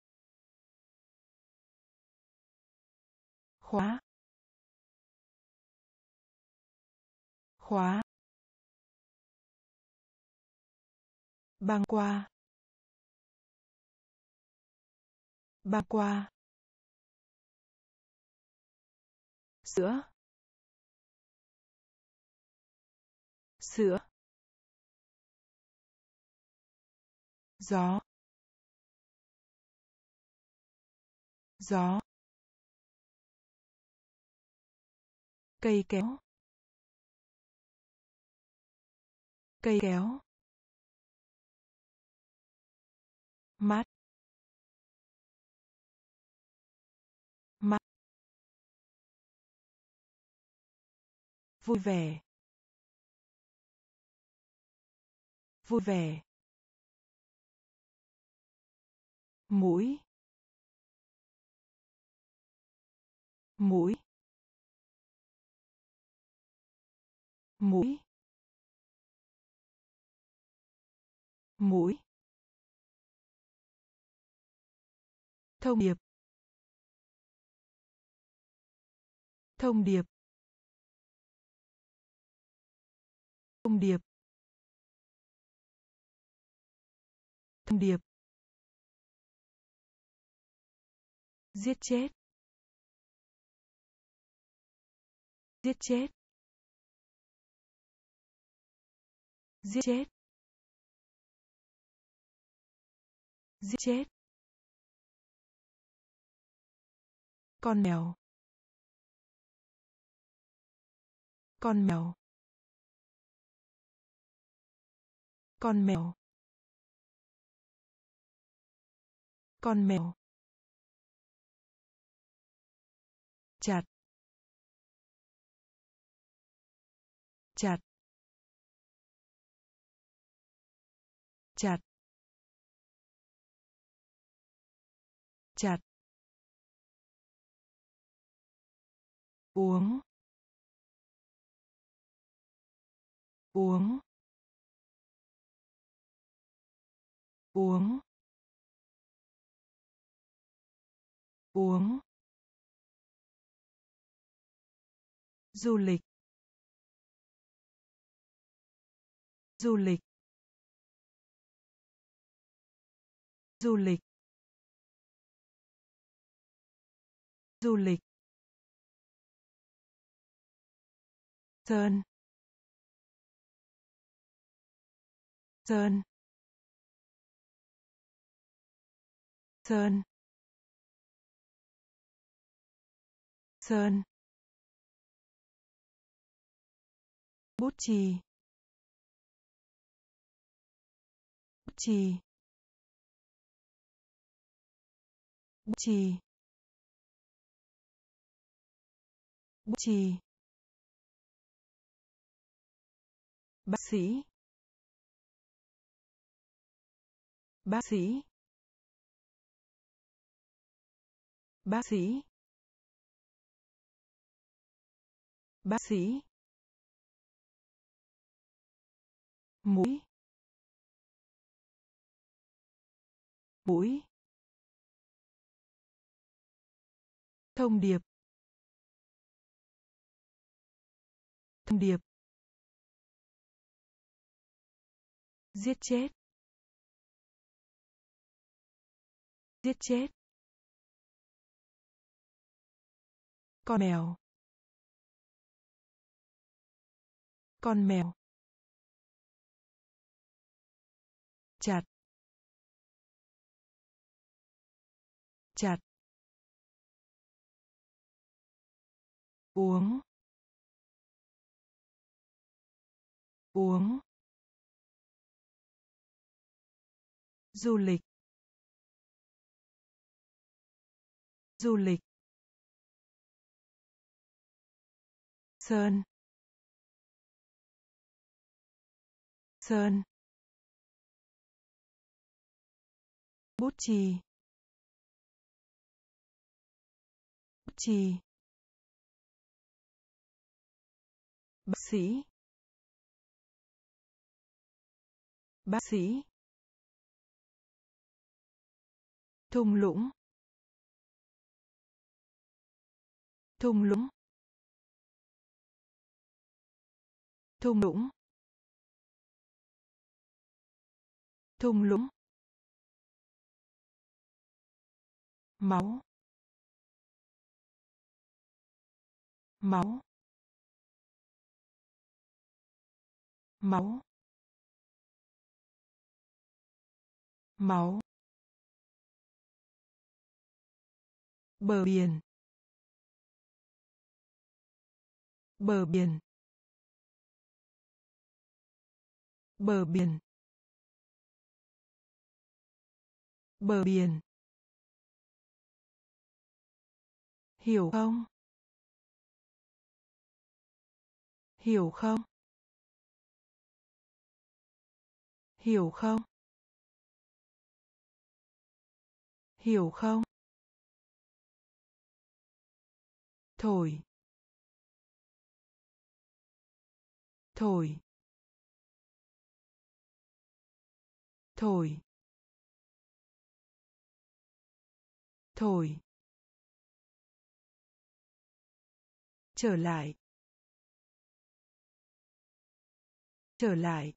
Khóa. Khóa. Băng qua. Băng qua. Sữa. Sữa. Gió. Gió. Cây kéo. Cây kéo. Mắt. Mắt. Vui vẻ. Vui vẻ. Mũi. Mũi. Mũi. Mũi. Thông điệp. Thông điệp. Thông điệp. Thông điệp. Giết chết. Giết chết. Giết chết. Giết chết. Con mèo. Con mèo. Con mèo. Con mèo. Chặt. Chặt. Chặt. Chặt. Uống. Uống. Uống. Uống. Du lịch. Du lịch. Du lịch. Du lịch. Sơn. Sơn. Sơn. Sơn. Bút chì. Bút chì. Bút chì. Bút chì. Bác sĩ. Bác sĩ. Bác sĩ. Bác sĩ. Mũi. Mũi. Thông điệp. Thông điệp. Giết chết. Giết chết. Con mèo. Con mèo. Chặt. Chặt. Uống. Uống. Du lịch. Du lịch. Sơn. Sơn. Bút chì. Bút chì. Bác sĩ. Bác sĩ. Thung lũng. Thung lũng. Thung lũng. Thung lũng. Máu. Máu. Máu. Máu. Bờ biển. Bờ biển. Bờ biển. Bờ biển. Hiểu không? Hiểu không? Hiểu không? Hiểu không? Thổi. Thổi. Thổi. Thổi. Trở lại. Trở lại.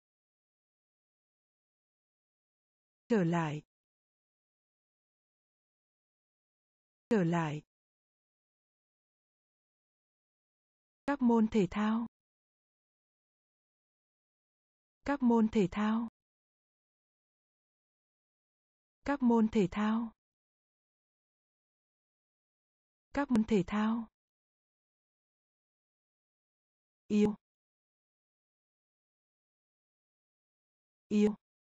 Trở lại. Trở lại. Các môn thể thao. Các môn thể thao. Các môn thể thao. Các môn thể thao. Yêu. Yêu.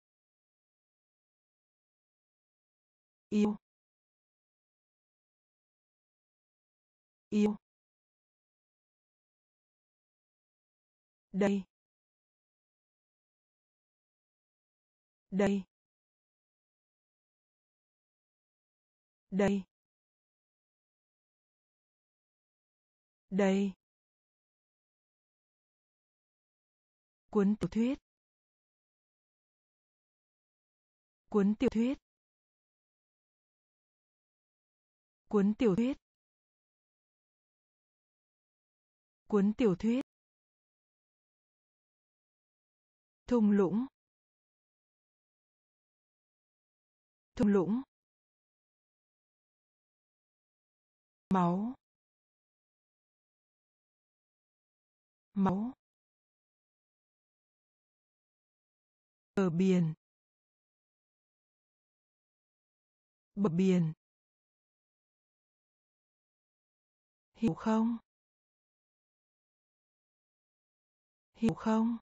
Yêu. Yêu. Đây. Đây. Đây. Đây. Cuốn tiểu thuyết. Cuốn tiểu thuyết. Cuốn tiểu thuyết. Cuốn tiểu thuyết. Thung lũng. Thung lũng. Máu. Máu. Bờ biển. Bờ biển. Hiểu không? Hiểu không?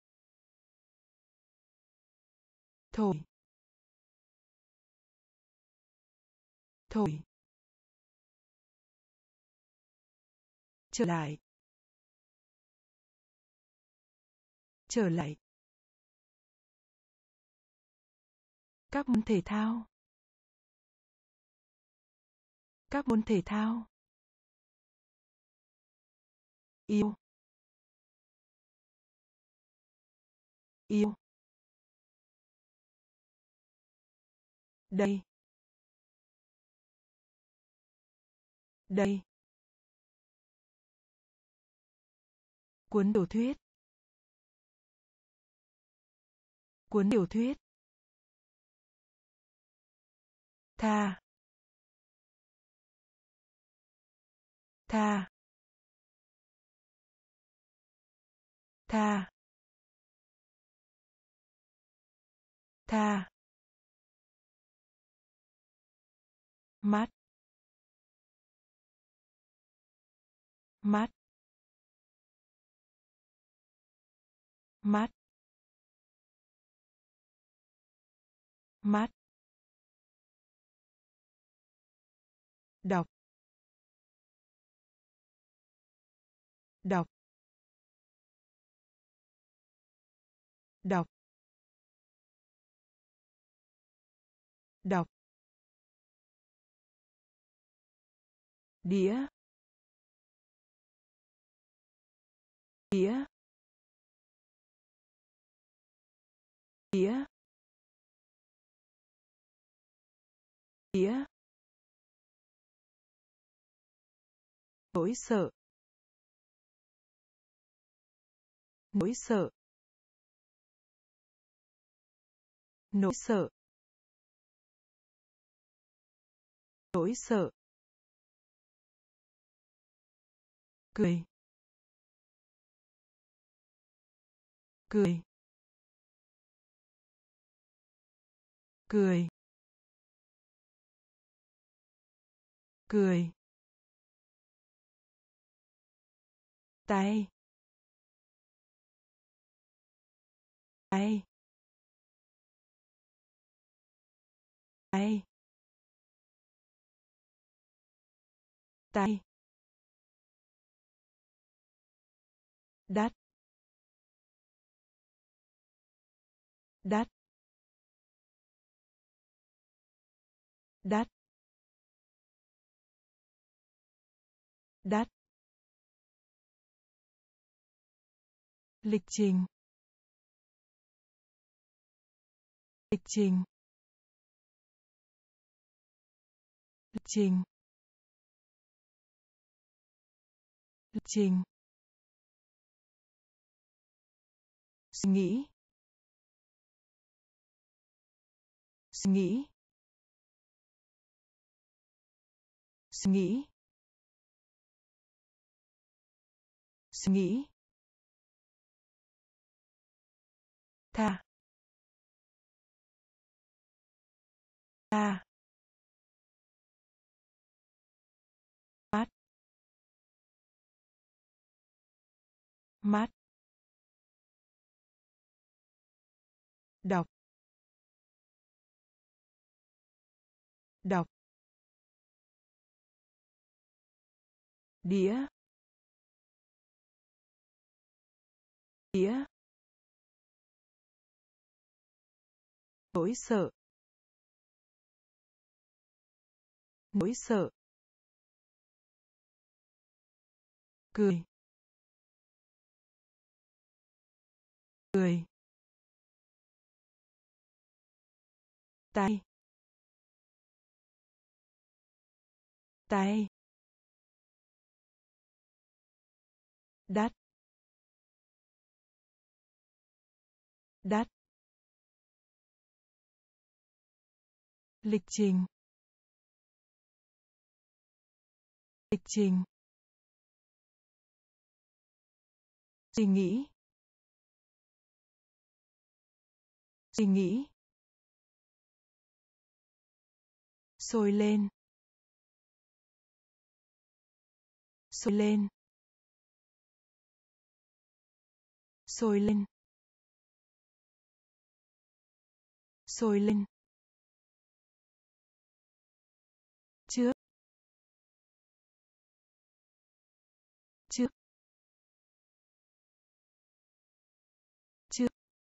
Thổi. Thổi. Trở lại. Trở lại. Các môn thể thao. Các môn thể thao. Yêu. Yêu. Đây. Đây. Cuốn tiểu thuyết. Cuốn tiểu thuyết. tha, tha, tha, tha, mắt, mắt, mắt, mắt, đọc, đọc, đọc, đọc, đĩa, đĩa, đĩa, đĩa, nỗi sợ, nỗi sợ, nỗi sợ, nỗi sợ, cười, cười, cười, cười, tay, tay, tay, tay, đắt, đắt, đắt, đắt, lịch trình, lịch trình, lịch trình, lịch trình, suy nghĩ, suy nghĩ, suy nghĩ, suy nghĩ, tha, tha, mắt, mắt, đọc, đọc, đĩa, đĩa, nỗi sợ, nỗi sợ, cười, cười, tay, tay, đắt, đắt, lịch trình, lịch trình, suy nghĩ, suy nghĩ, sôi lên, sôi lên, sôi lên, sôi lên, trước, trước, trước,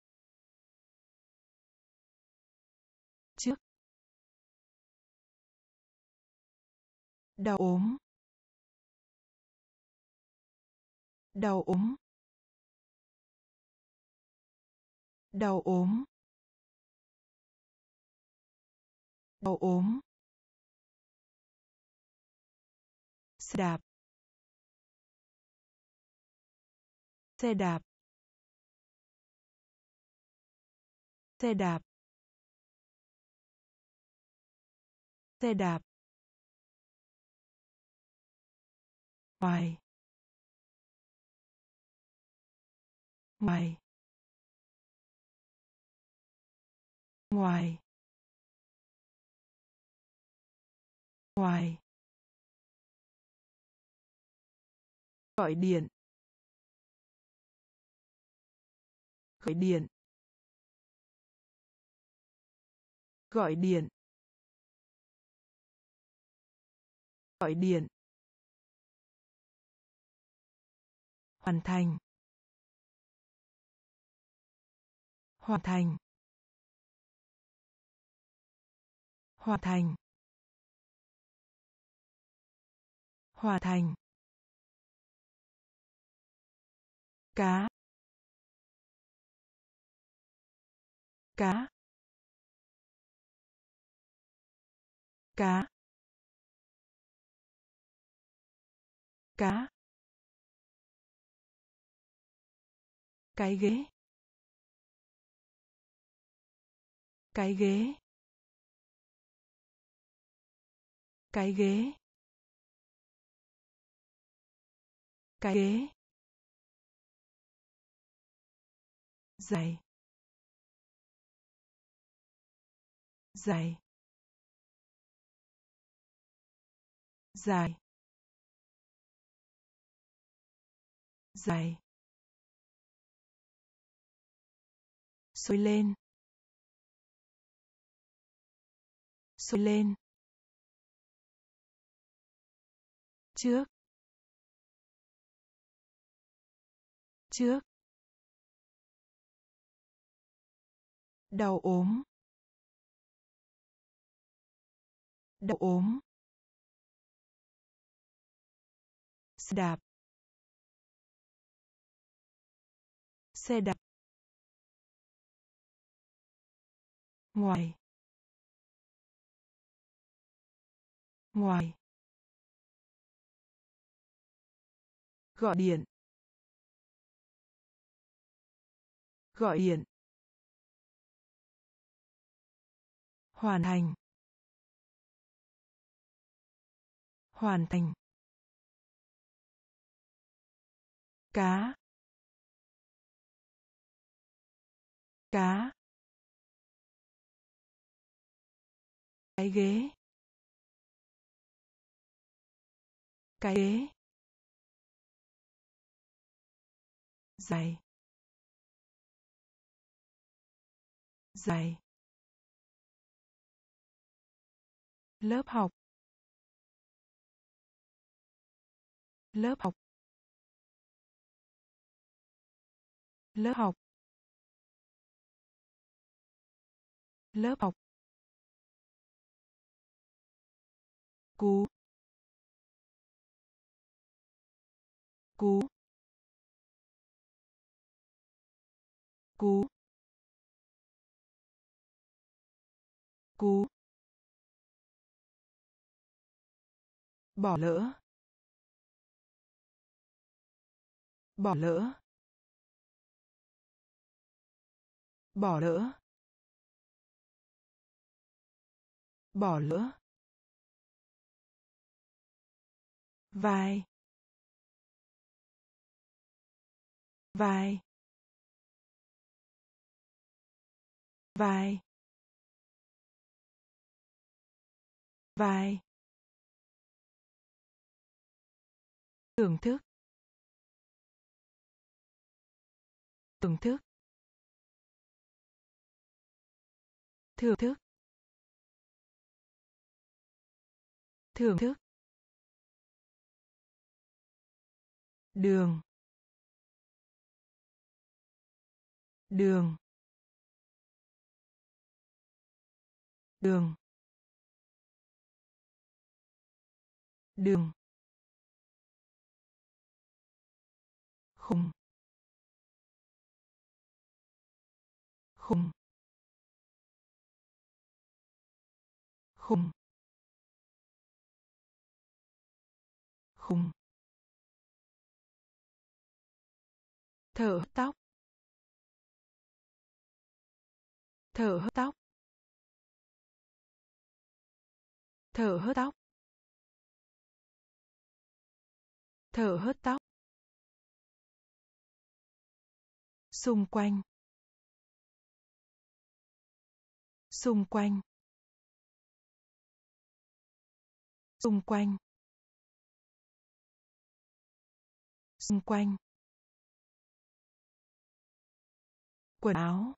trước, đau ốm, đau ốm, đau ốm, đau ốm, xe đạp, xe đạp, xe đạp, Xe đạp. Ngoài. Ngoài. Ngoài. Ngoài. Gọi điện. Gọi điện. Gọi điện. Gọi điện. Hoàn thành. Hoàn thành. Hoàn thành. Hoàn thành. Cá. Cá. Cá. Cá. Cái ghế. Cái ghế. Cái ghế. Cái ghế. Dày. Dày. Dài. Dài. Sôi lên. Sôi lên. Trước. Trước. Đau ốm. Đau ốm. Xe đạp. Xe đạp. Ngoài. Ngoài. Gọi điện. Gọi điện. Hoàn thành. Hoàn thành. Cá. Cá. Cái ghế. Cái ghế. Dài. Dài. Lớp học. Lớp học. Lớp học. Lớp học. Cú. Cú. Cú. Cú. Bỏ lỡ. Bỏ lỡ. Bỏ lỡ. Bỏ lỡ. Vai. Vai. Vai. Vai. Thưởng thức. Thưởng thức. Thưởng thức. Thưởng thức. Đường. Đường. Đường. Đường. Khùng. Khùng. Khùng. Khùng. Thở tóc. Thở tóc. Thở hớt tóc. Thở hớt tóc. Xung quanh. Xung quanh. Xung quanh. Xung quanh. Quần áo.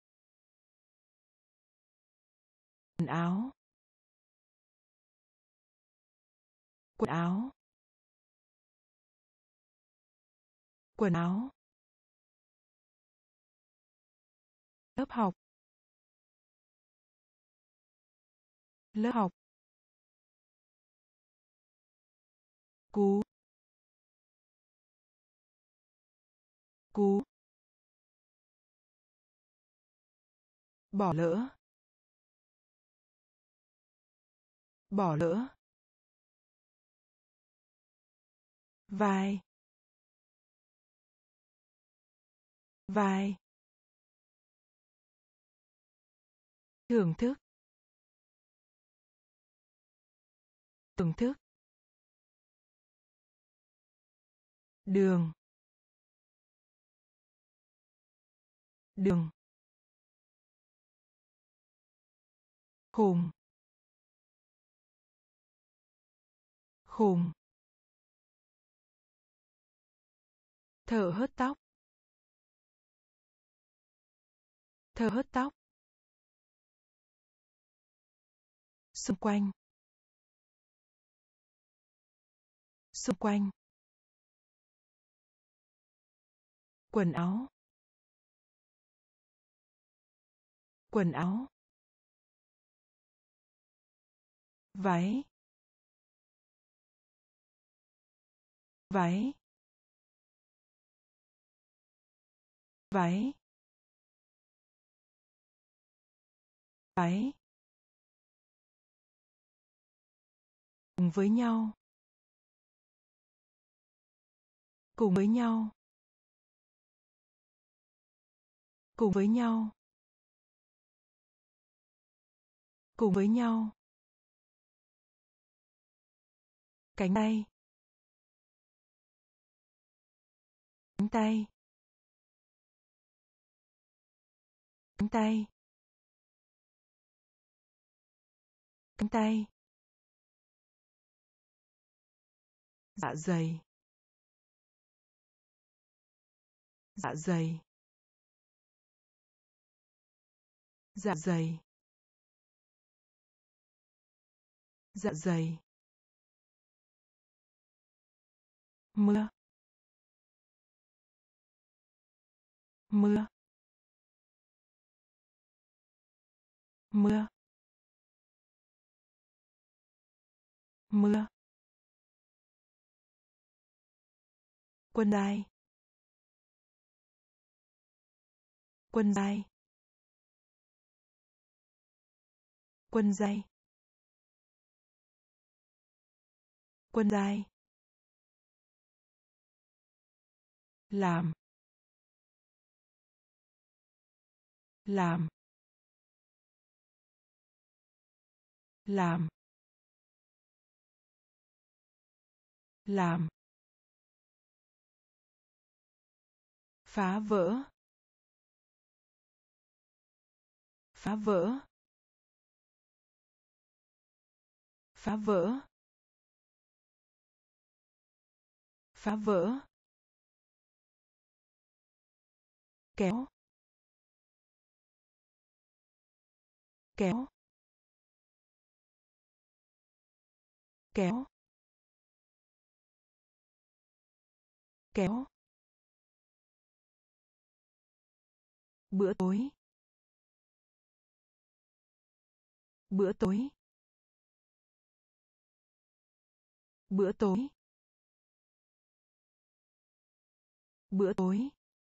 Quần áo. Quần áo. Quần áo. Lớp học. Lớp học. Cú. Cú. Bỏ lỡ. Bỏ lỡ. Vai. Vai. Thưởng thức. Thưởng thức. Đường. Đường. Khùng. Khùng. Thở hớt tóc. Thở hớt tóc. Xung quanh. Xung quanh. Quần áo. Quần áo. Váy. Váy. Váy. Váy. Cùng với nhau. Cùng với nhau. Cùng với nhau. Cùng với nhau. Cánh tay. Cánh tay. Cánh tay. Cánh tay. Dạ dày. Dạ dày. Dạ dày. Dạ dày. Mưa. Mưa. Mưa. Mưa. Quân dài. Quân dài. Quân dài. Quân dài. Làm. Làm. Làm. Làm. Phá vỡ. Phá vỡ. Phá vỡ. Phá vỡ. Kéo. Kéo. Kéo. Kéo. Bữa tối. Bữa tối. Bữa tối. Bữa tối.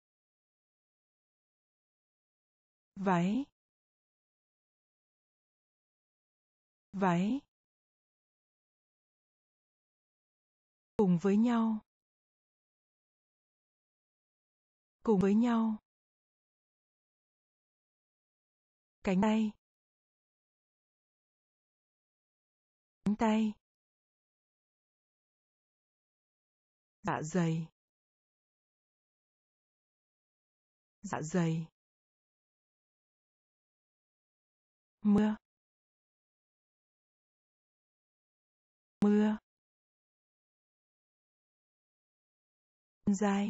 Váy. Váy. Cùng với nhau. Cùng với nhau. Cánh tay. cánh tay, dạ dày, dạ dày, mưa, mưa, quân dài,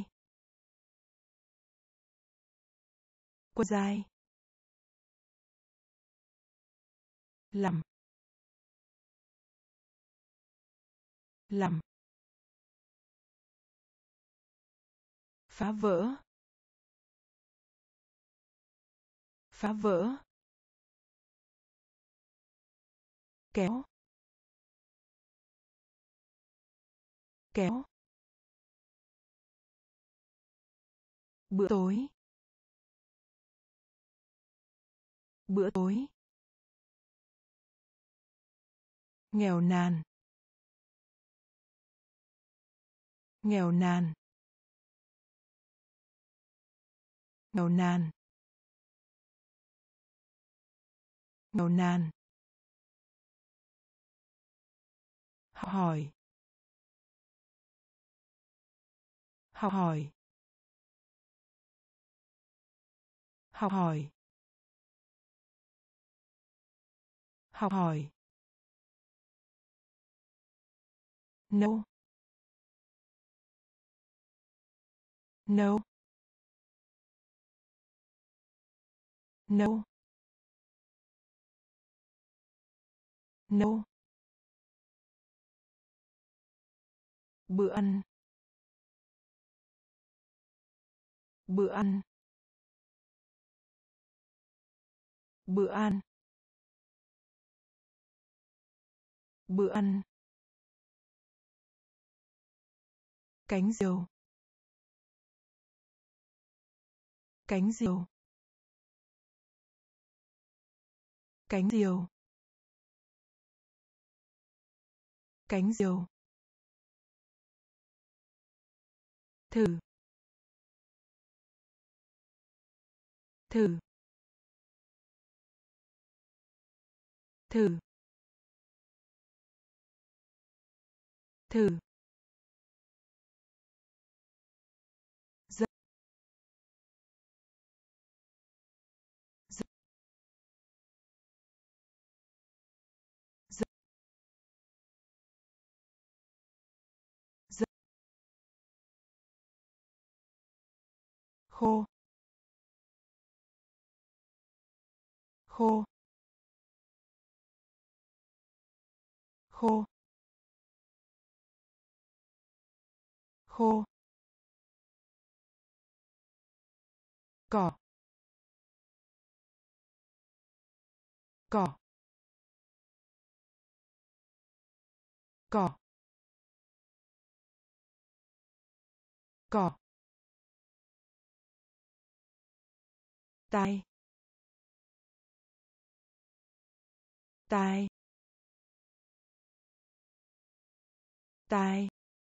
quân dài, làm, làm, phá vỡ, phá vỡ, kéo, kéo, bữa tối, bữa tối, nghèo nàn, nghèo nàn, nghèo nàn, nghèo nàn, học hỏi, học hỏi, học hỏi, học hỏi, nâu, nâu, nâu, nâu, bữa ăn, bữa ăn, bữa ăn, bữa ăn, cánh diều, cánh diều, cánh diều, cánh diều, thử, thử, thử, thử, rất, rất, rất, rất, khô, khô, khô, khô, cỏ, cỏ, cỏ, cỏ, tai, tai, tai,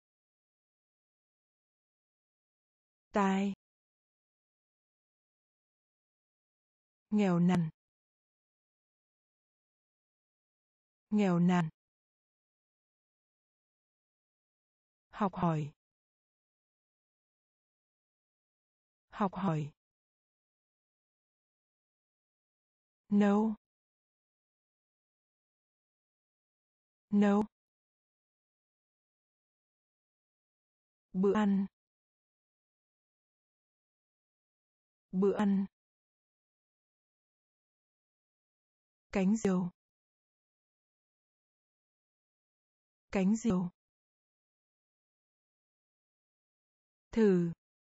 tai, nghèo nàn, nghèo nàn, học hỏi, học hỏi, nâu, nâu, bữa ăn, bữa ăn, cánh diều, cánh diều, thử,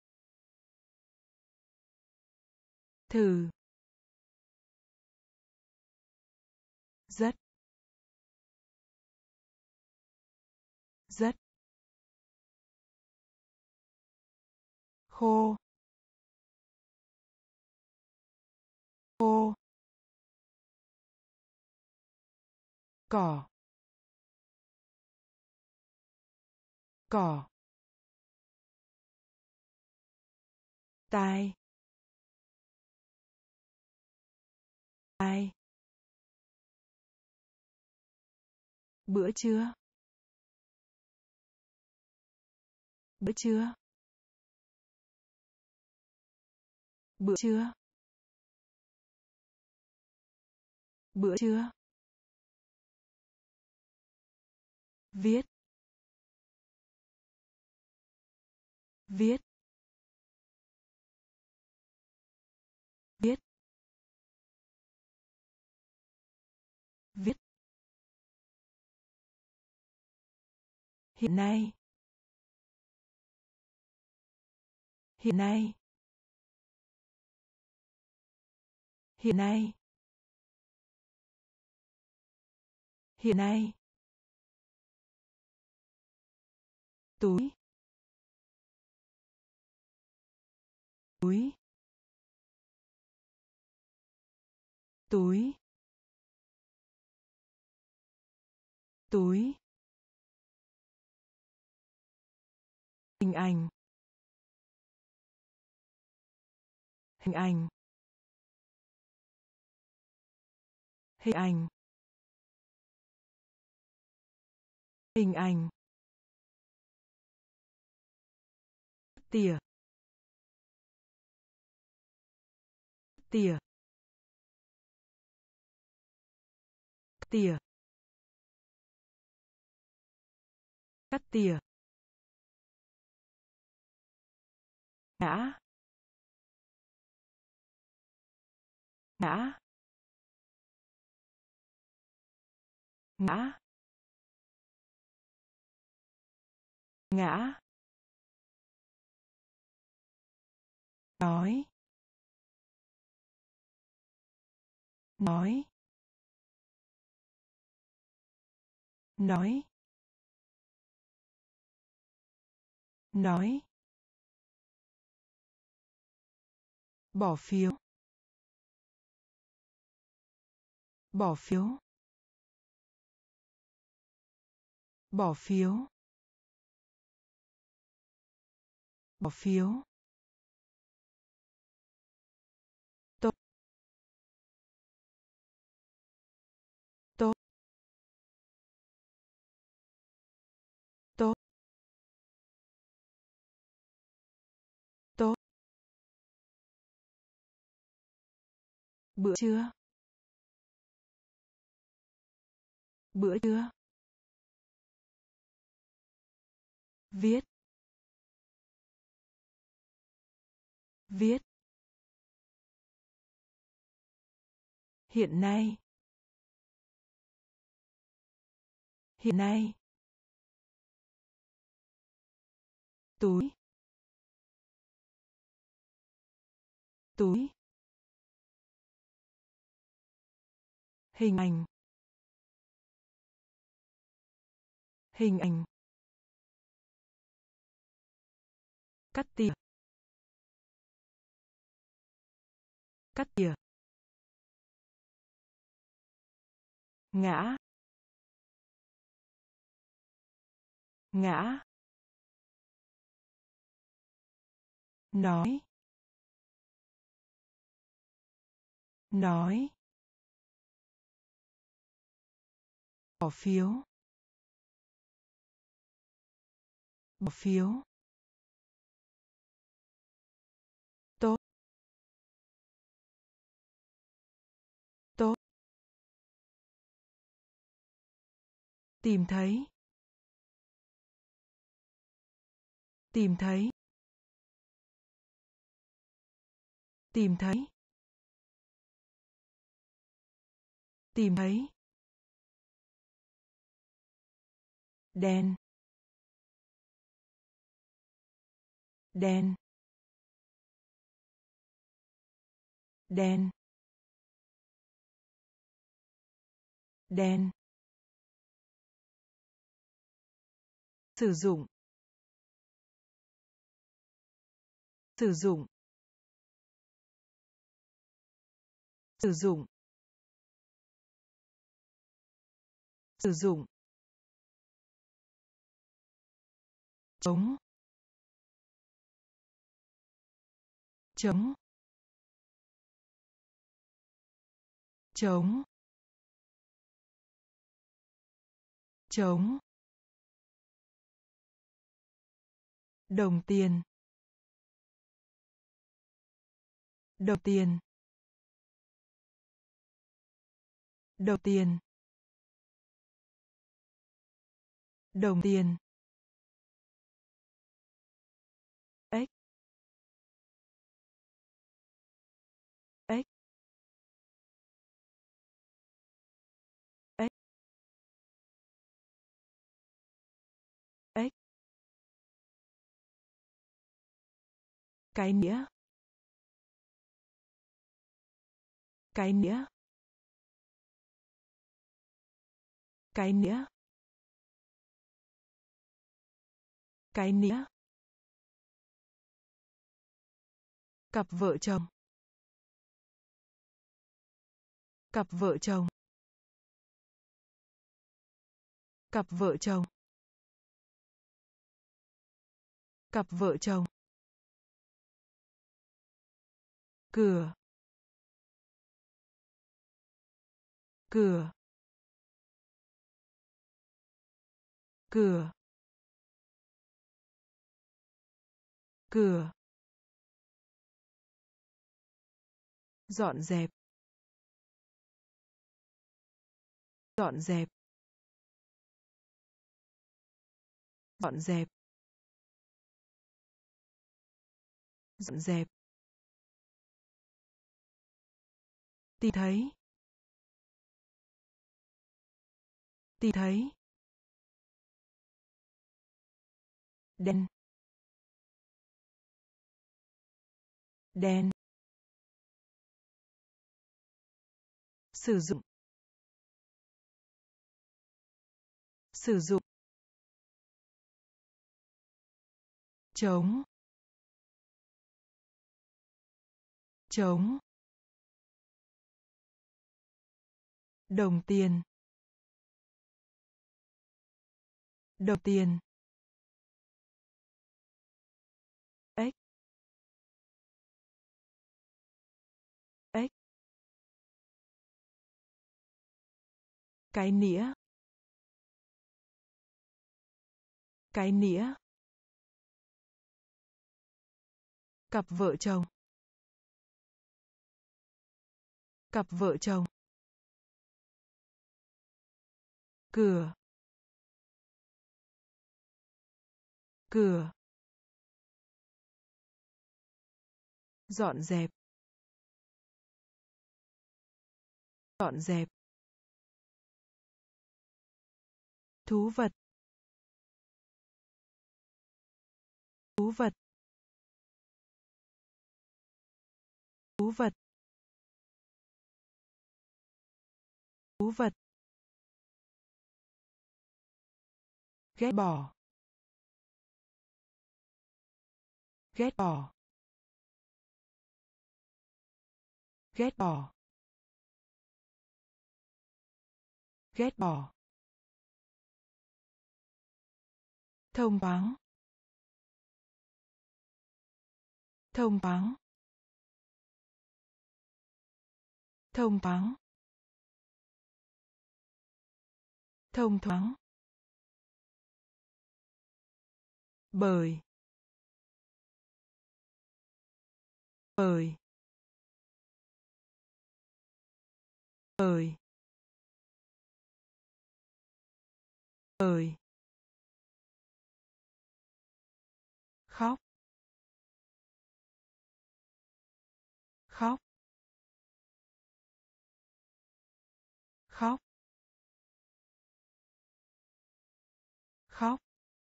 thử, rất, rất, khô, khô, cỏ, cỏ, tai, tai, Bữa trưa. Bữa trưa. Bữa trưa. Bữa trưa. Viết. Viết. Viết. Viết. Hiện nay. Hiện nay. Hiện nay. Hiện nay. Túi. Túi. Túi. Túi. Hình ảnh. Hình ảnh. Hình ảnh. Hình ảnh. Tỉa. Tỉa. Tỉa. Cắt tỉa. Ngã. Ngã. Ngã. Ngã. Nói. Nói. Nói. Nói. Bỏ phiếu. Bỏ phiếu. Bỏ phiếu. Bỏ phiếu. Tốt. Tốt. Tốt. Tốt. Bữa trưa. Bữa trưa. Viết. Viết. Hiện nay. Hiện nay. Túi. Túi. Hình ảnh. Hình ảnh. Cắt tỉa. Cắt tỉa. Ngã. Ngã. Nói. Nói. Bỏ phiếu. Bỏ phiếu. Tốt. Tốt. Tìm thấy. Tìm thấy. Tìm thấy. Tìm thấy. Đen. Đen. Đen. Đen. Sử dụng. Sử dụng. Sử dụng. Sử dụng. Chống. Chống. Chống. Trống. Đồng tiền. Đồng tiền. Đồng tiền. Đồng tiền. Ếch. Ếch. Ếch. Ếch. Cái nĩa. Cái nĩa. Cái nĩa. Cái nĩa. Cặp vợ chồng. Cặp vợ chồng. Cặp vợ chồng. Cặp vợ chồng. Cửa. Cửa. Cửa. Cửa. Dọn dẹp. Dọn dẹp. Dọn dẹp. Dọn dẹp. Tìm thấy. Tìm thấy. Đen. Đen. Sử dụng. Sử dụng. Trống. Trống. Đồng tiền. Đồng tiền. Ếch. Ếch. Cái nĩa. Cái nĩa. Cặp vợ chồng. Cặp vợ chồng. Cửa. Cửa. Dọn dẹp. Dọn dẹp. Thú vật. Thú vật. Thú vật. Thú vật. Ghét bỏ. Ghét bỏ. Ghét bỏ. Ghét bỏ. Thông thoáng. Thông thoáng. Thông thoáng. Thông thoáng. Bởi. Bởi. Bởi. Bởi. Khóc. Khóc. Khóc. Khóc.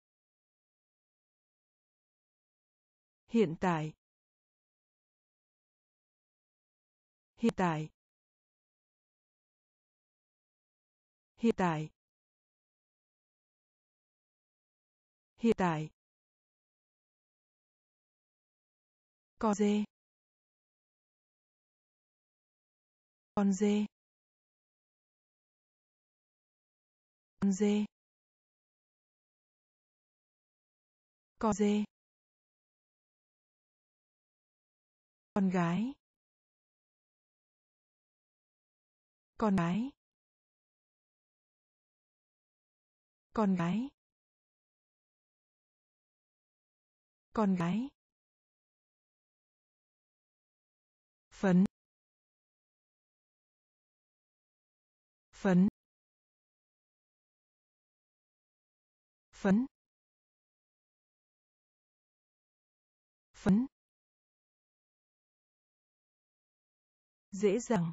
Hiện tại. Hiện tại. Hiện tại. Hiện tại. Con dê. Con dê. Con dê. Con dê. Con gái. Con gái. Con gái. Con gái. Phấn. Phấn. Phấn. Phấn. Dễ dàng.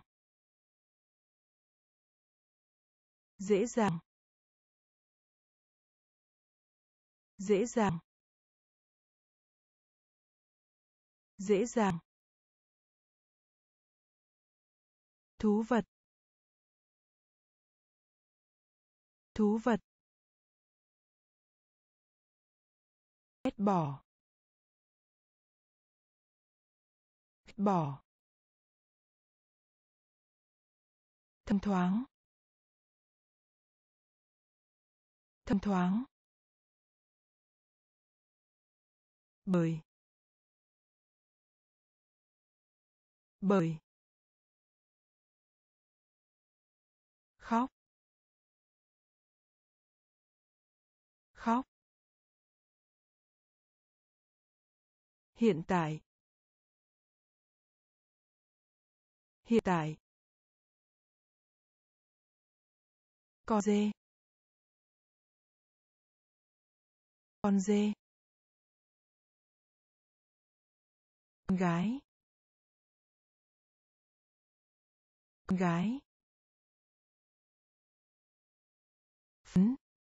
Dễ dàng. Dễ dàng. Dễ dàng. Thú vật. Thú vật. Ghét bỏ. Ghét bỏ. Thông thoáng. Thông thoáng. Bởi. Bởi. Khóc. Khóc. Hiện tại. Hiện tại. Con dê. Con dê. Con gái. Con gái. Phấn.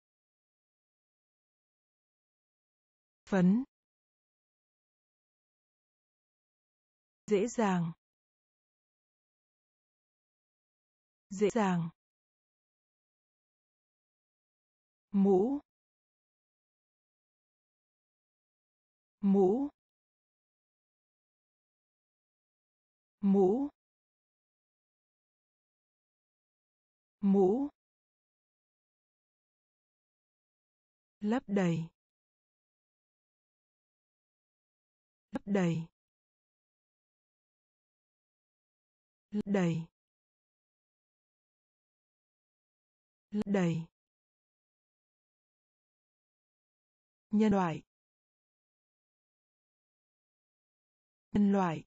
Phấn. Dễ dàng. Dễ dàng. Mũ. Mũ. Mũ. Mũ. Lấp đầy. Lấp đầy. Lấp đầy. Lấp đầy. Nhân loại. Nhân loại.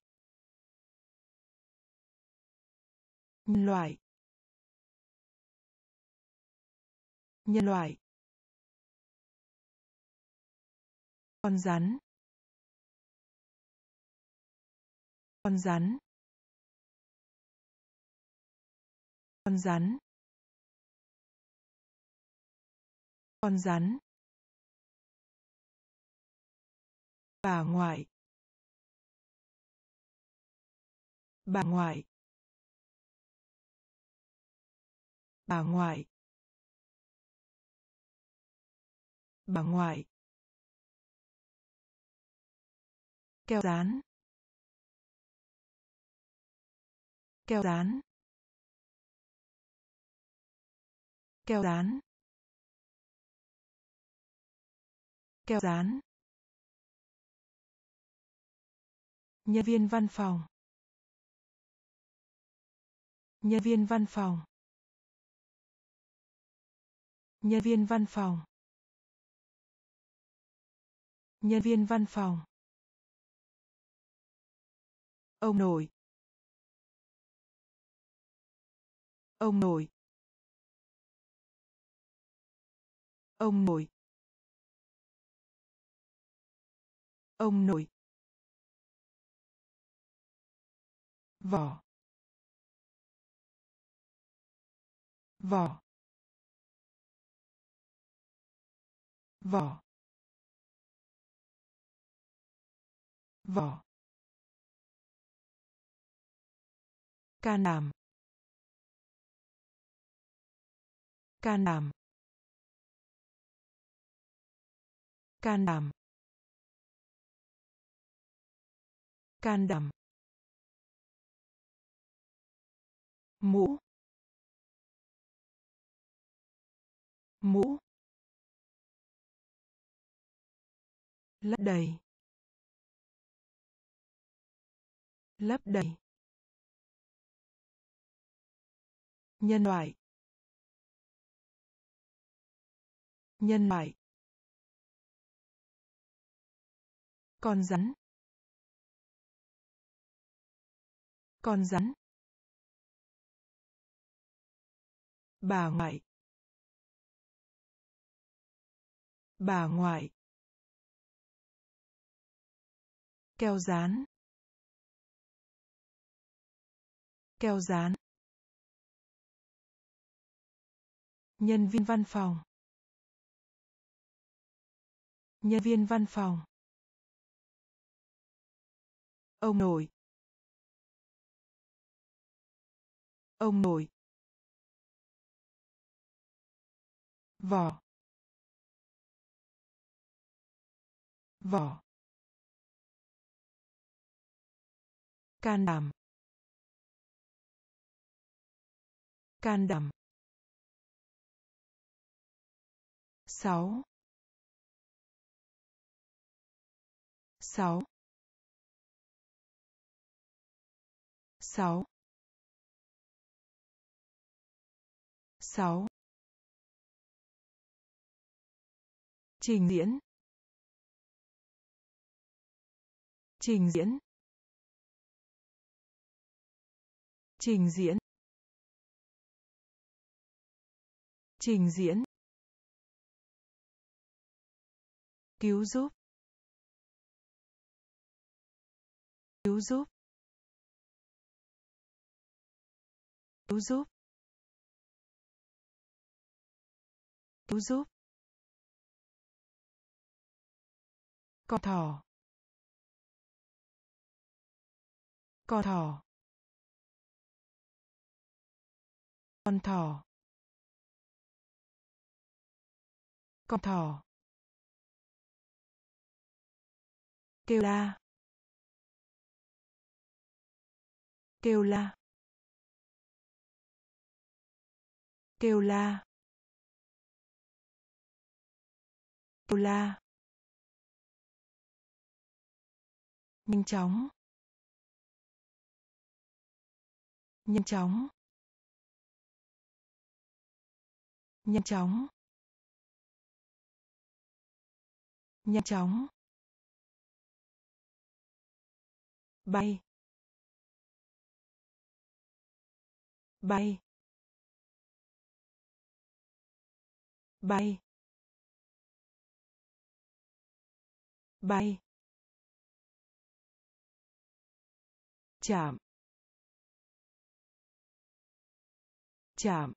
Nhân loại. Nhân loại. Con rắn. Con rắn. Con rắn. Con rắn. Bà ngoại. Bà ngoại. Bà ngoại. Bà ngoại. Keo dán. Keo dán. Keo dán. Keo dán. Nhân viên văn phòng. Nhân viên văn phòng. Nhân viên văn phòng. Nhân viên văn phòng. Ông nội. Ông nội. Ông nội. Ông nội. Vỏ. Vỏ. Vỏ. Vỏ. Can đảm. Can đảm. Can đảm. Can đảm. Mũ. Mũ. Lấp đầy. Lấp đầy. Nhân loại. Nhân loại. Con rắn. Con rắn. Bà ngoại. Bà ngoại. Keo dán. Keo dán. Nhân viên văn phòng. Nhân viên văn phòng. Ông nội. Ông nội. Vỏ. Vỏ. Can đảm. Can đảm. Sáu. Sáu. Sáu. Sáu. Trình diễn. Trình diễn. Trình diễn. Trình diễn. Cứu giúp. Cứu giúp. Cứu giúp. Cứu giúp. Con thỏ. Con thỏ. Con thỏ. Con thỏ. Kêu la. Kêu la. Kêu la. Kêu la. Nhanh chóng. Nhanh chóng. Nhanh chóng. Nhanh chóng. Bay. Bay. Bay. Bay. Chạm. Chạm.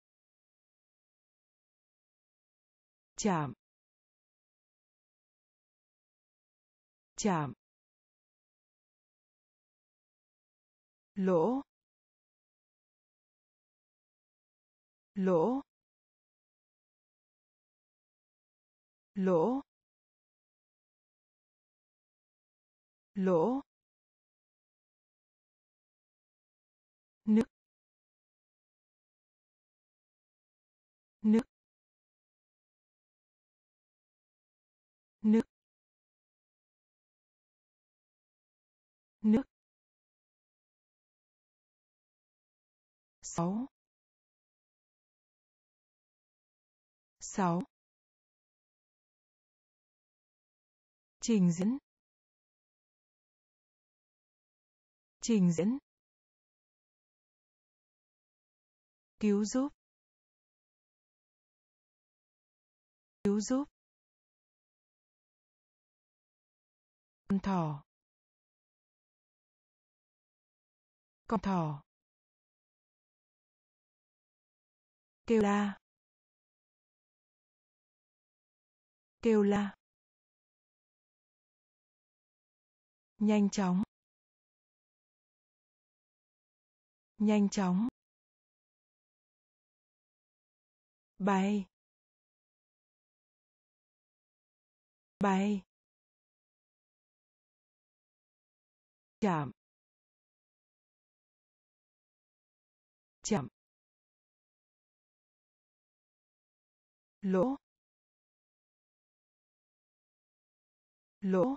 Chạm. Chạm. Lỗ. Lỗ. Lỗ. Lỗ. Nước. Nước. Nước. Nước. Sáu. Sáu. Trình diễn. Trình diễn. Cứu giúp. Cứu giúp. Con thỏ. Con thỏ. Kêu la. Kêu la. Nhanh chóng. Nhanh chóng. Bay. Bay. Chạm. Chạm. Lỗ. Lỗ.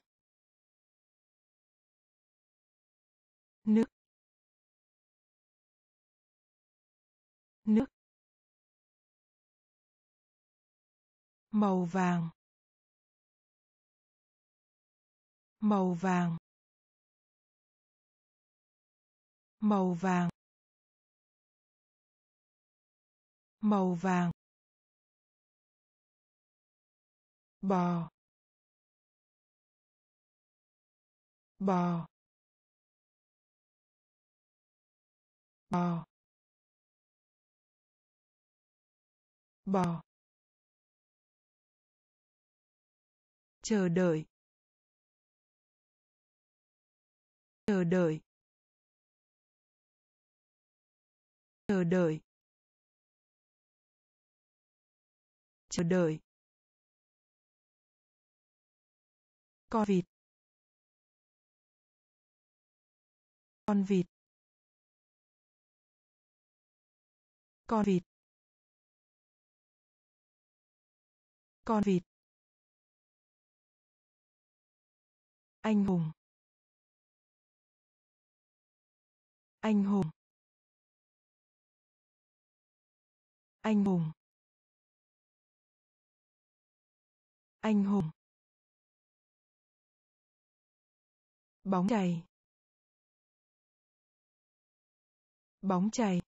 Nước. Nước. Màu vàng. Màu vàng. Màu vàng. Màu vàng. Bò. Bò. Bò. Bò. Chờ đợi. Chờ đợi. Chờ đợi. Chờ đợi. Con vịt. Con vịt. Con vịt. Con vịt. Anh hùng. Anh hùng. Anh hùng. Anh hùng. Bóng chày. Bóng chày.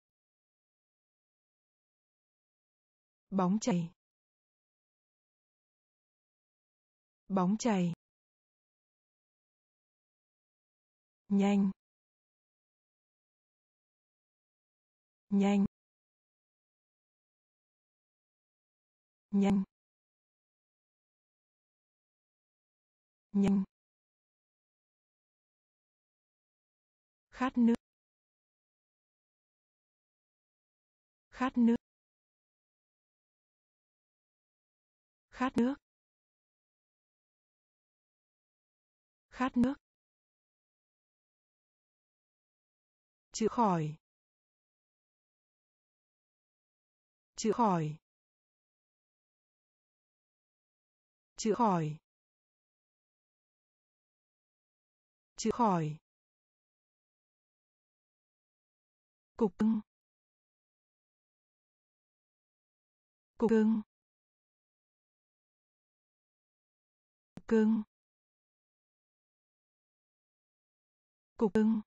Bóng chày. Bóng chày. Nhanh. Nhanh. Nhanh. Nhanh. Khát nước. Khát nước. Khát nước. Khát nước. Chữa khỏi. Chữa khỏi. Chữa khỏi. Chữa khỏi. Cục cưng. Cục cưng. Cục cưng. Cục cưng.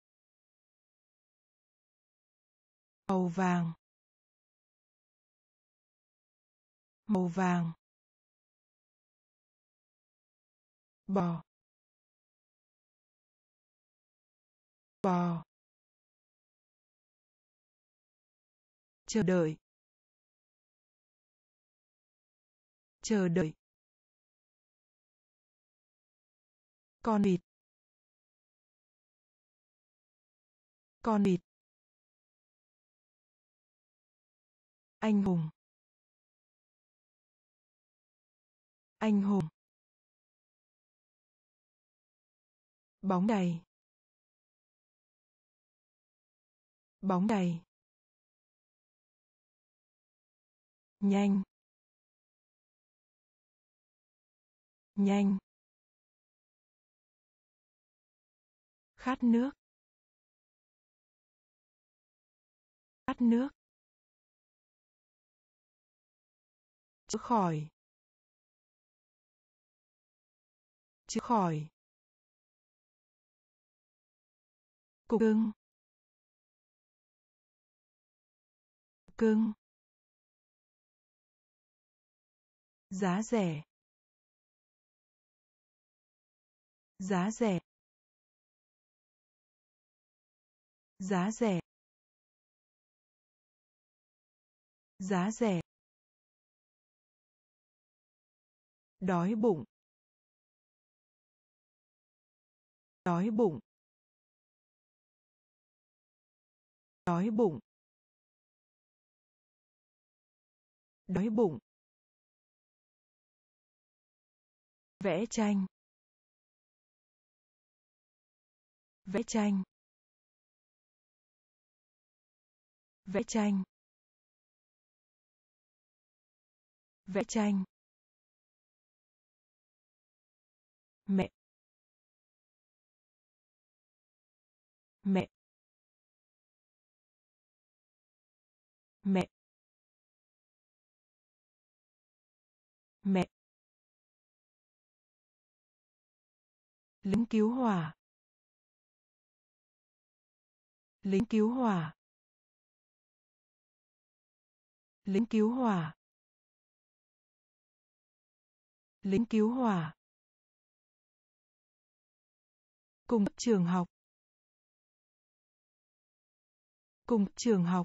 Màu vàng. Màu vàng. Bò. Bò. Chờ đợi. Chờ đợi. Con vịt. Con vịt. Anh hùng. Anh hùng. Bóng chày. Bóng chày. Nhanh. Nhanh. Khát nước. Khát nước. Chữa khỏi. Chữa khỏi. Cục cưng. Cục cưng. Giá rẻ. Giá rẻ. Giá rẻ. Giá rẻ. Đói bụng. Đói bụng. Đói bụng. Đói bụng. Vẽ tranh. Vẽ tranh. Vẽ tranh. Vẽ tranh. Mẹ. Mẹ. Mẹ. Mẹ. Lính cứu hỏa. Lính cứu hỏa. Lính cứu hỏa. Lính cứu hỏa. Cùng trường học. Cùng trường học.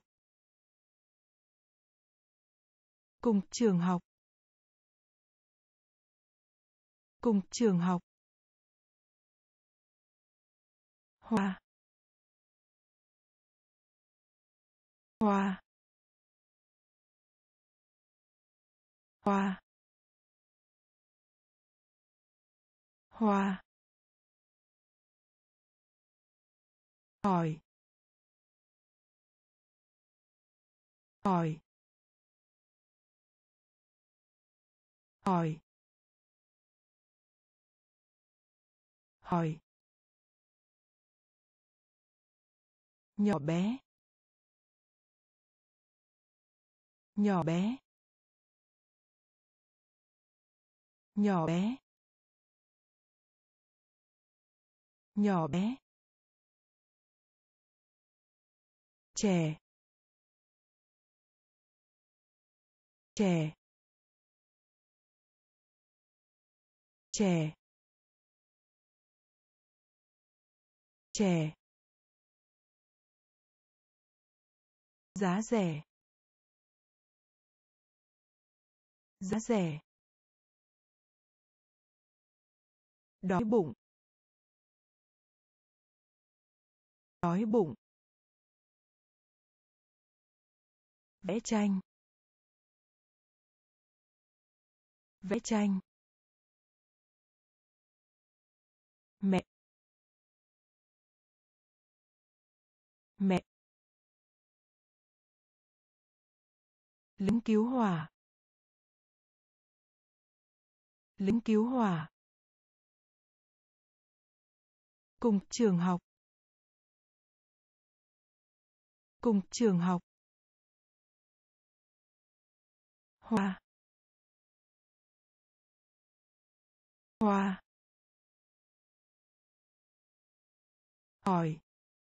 Cùng trường học. Cùng trường học. Hoa. Hoa. Hoa. Hoa. Hỏi. Hỏi. Hỏi. Hỏi. Nhỏ bé. Nhỏ bé. Nhỏ bé. Nhỏ bé. Trẻ. Trẻ. Trẻ. Trẻ. Giá rẻ. Giá rẻ. Đói bụng. Đói bụng. Vẽ tranh. Vẽ tranh. Mẹ. Mẹ. Lính cứu hỏa. Lính cứu hỏa. Cùng trường học. Cùng trường học. Hoa. Hoa. Hỏi.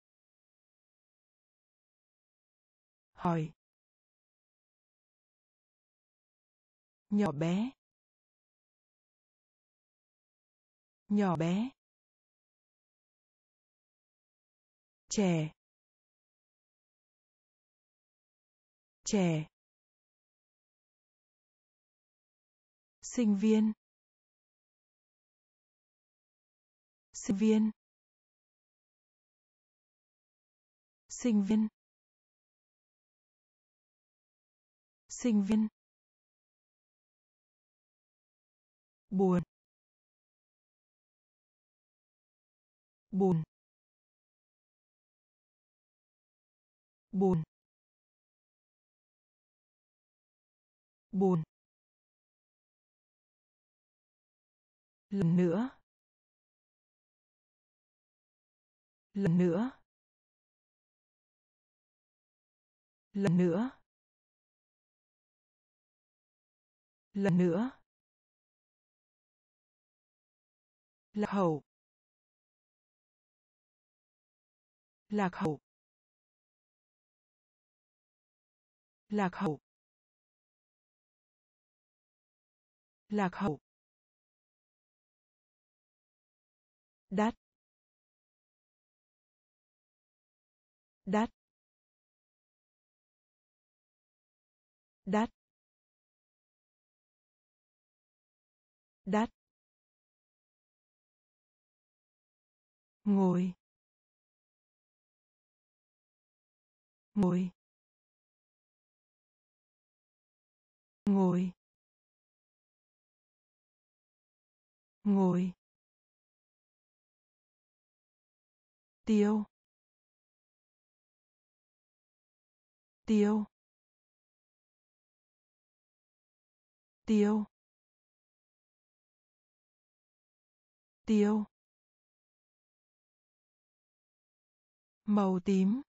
Hỏi. Nhỏ bé. Nhỏ bé. Trẻ. Trẻ. Sinh viên. Sinh viên. Sinh viên. Sinh viên. Buồn. Buồn. Buồn. Buồn. Lần nữa. Lần nữa. Lần nữa. Lần nữa. Lạc hậu. Lạc hậu. Lạc hậu. Lạc hậu. Đắt. Đắt. Đắt. Đắt. Ngồi. Ngồi. Ngồi. Ngồi. Tiêu. Tiêu. Tiêu. Tiêu. Màu tím.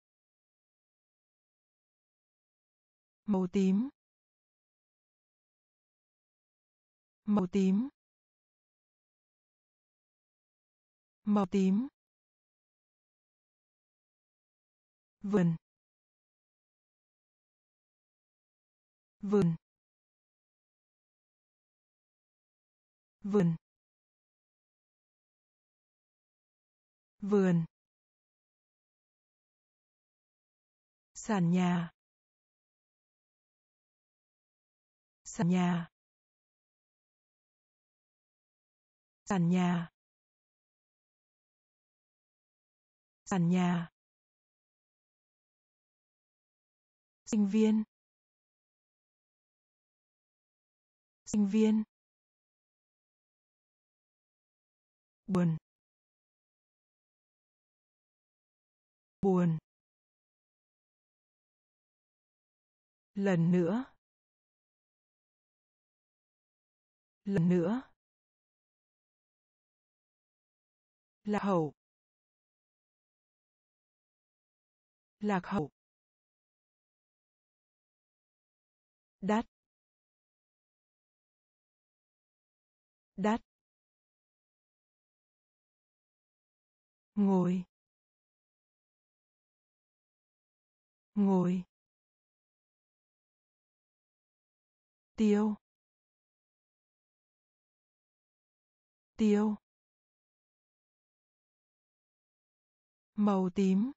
Màu tím. Màu tím. Màu tím. Vườn. Vườn. Vườn. Vườn. Sàn nhà. Sàn nhà. Sàn nhà. Sàn nhà. Sinh viên. Sinh viên. Buồn. Buồn. Lần nữa. Lần nữa. Lạc hậu. Lạc hậu. Đắt. Đắt. Ngồi. Ngồi. Tiêu. Tiêu. Màu tím.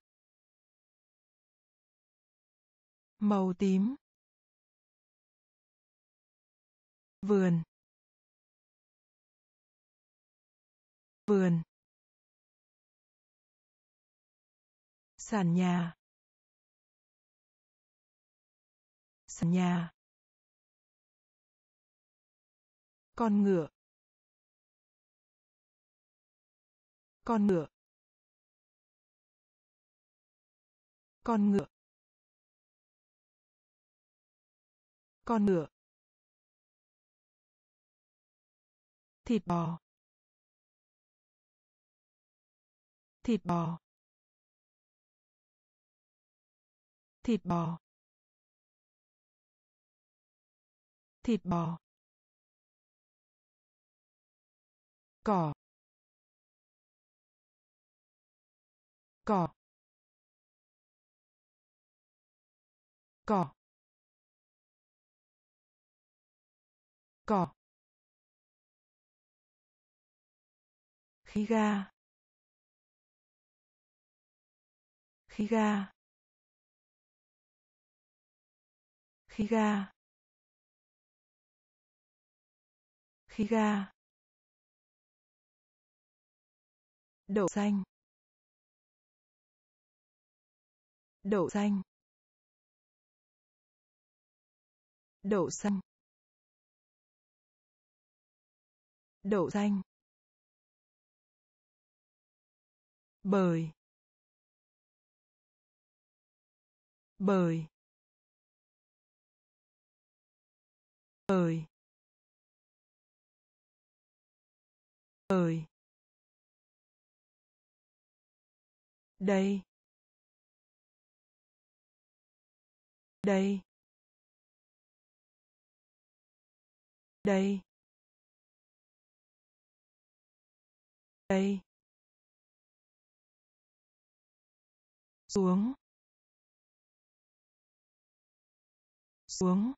Màu tím. Vườn. Vườn. Sàn nhà. Sàn nhà. Con ngựa. Con ngựa. Con ngựa. Con ngựa. Thịt bò. Thịt bò. Thịt bò. Thịt bò. Cỏ. Cỏ. Cỏ. Cỏ. Khí ga. Khí ga. Khí ga. Khí ga. Đậu xanh. Đậu xanh. Đậu xanh. Đậu xanh. Bời. Bời. Bời. Bời. Đây. Đây. Đây. Đây. Xuống. Xuống.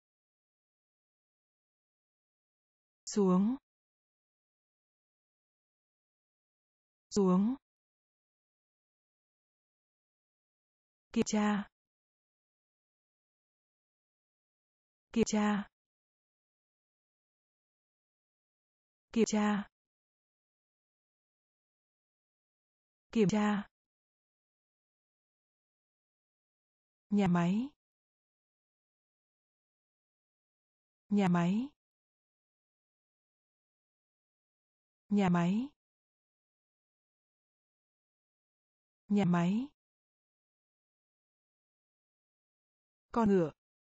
Xuống. Xuống. Kiểm tra. Kiểm tra. Kiểm tra. Kiểm tra. Nhà máy. Nhà máy. Nhà máy. Nhà máy. Con ngựa.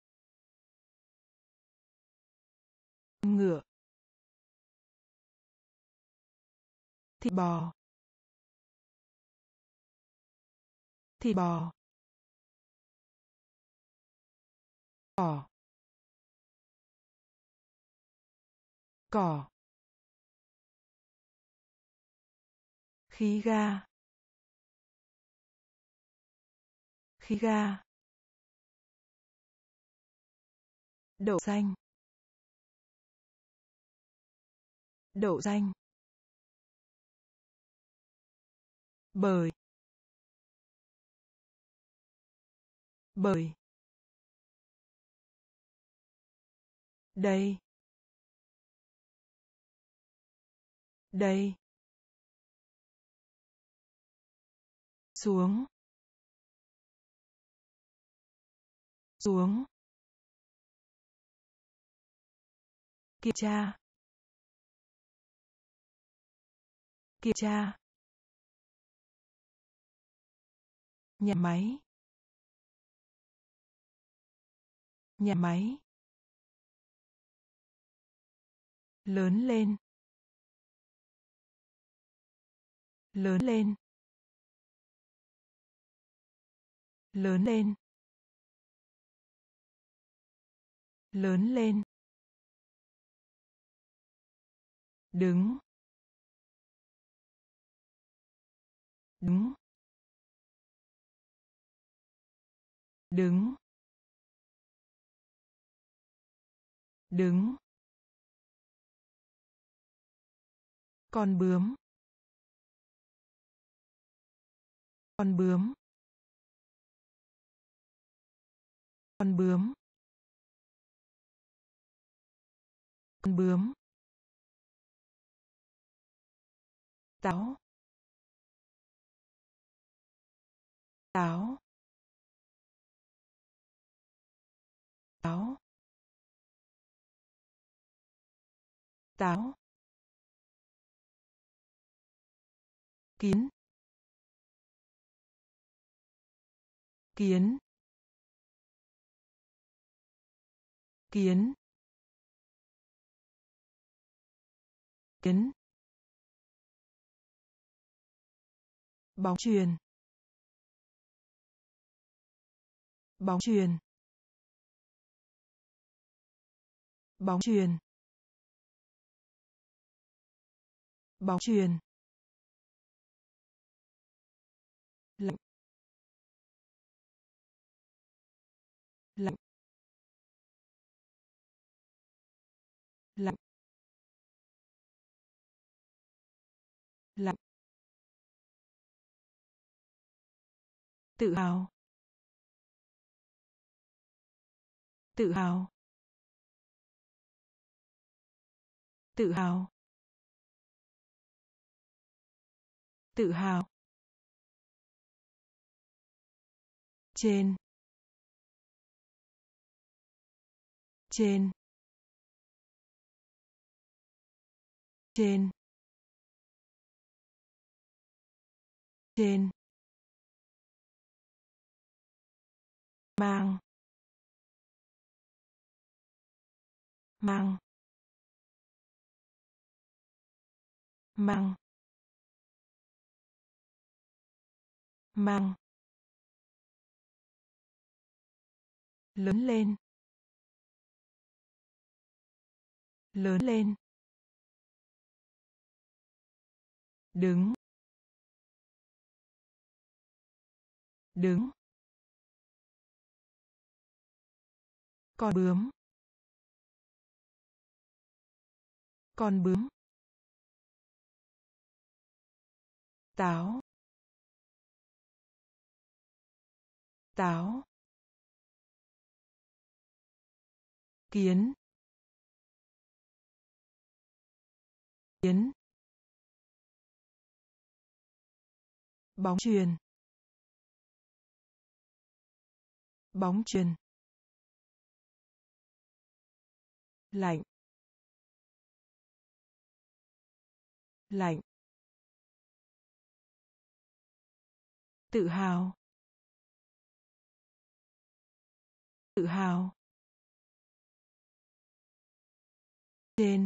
Con ngựa. Thịt bò. Thịt bò. Cỏ. cỏ, khí ga, khí ga, đậu xanh, đậu xanh, bởi, bởi, đây, đây, xuống, xuống, kiểm tra, kiểm tra, nhà máy, nhà máy, lớn lên, lớn lên, lớn lên, lớn lên, đứng, đứng, đứng, đứng, con bướm, con bướm, con bướm, con bướm, táo, táo, táo, táo, kiến, kiến, kiến, kiến, bóng chuyền, bóng chuyền, bóng chuyền, bóng chuyền, lạnh, lạnh, lạnh, lạnh, tự hào, tự hào, tự hào, tự hào, trên, trên, trên, trên, mang, mang, mang, mang, lớn lên, lớn lên, đứng, đứng, con bướm, con bướm, táo, táo, kiến, kiến, bóng chuyền, bóng chuyền, lạnh, lạnh, tự hào, tự hào, trên,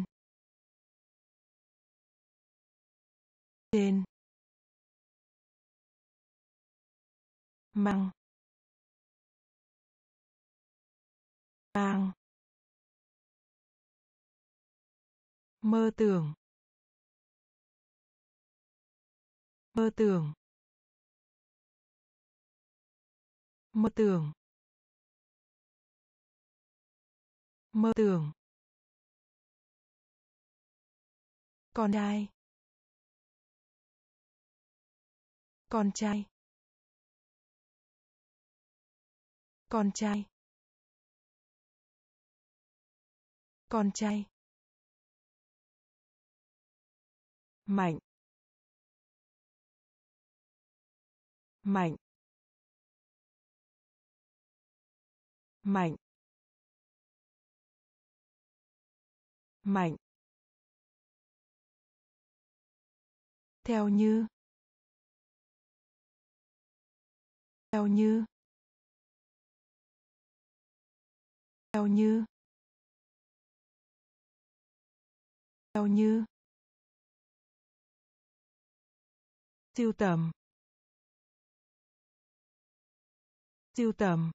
trên, mang, mang, Mơ tưởng. Mơ tưởng. Mơ tưởng. Mơ tưởng. Con trai. Con trai. Con trai. Con trai. Mạnh. Mạnh. Mạnh. Mạnh. Theo như. Theo như. Theo như. Theo như. Sưu tầm. Sưu tầm.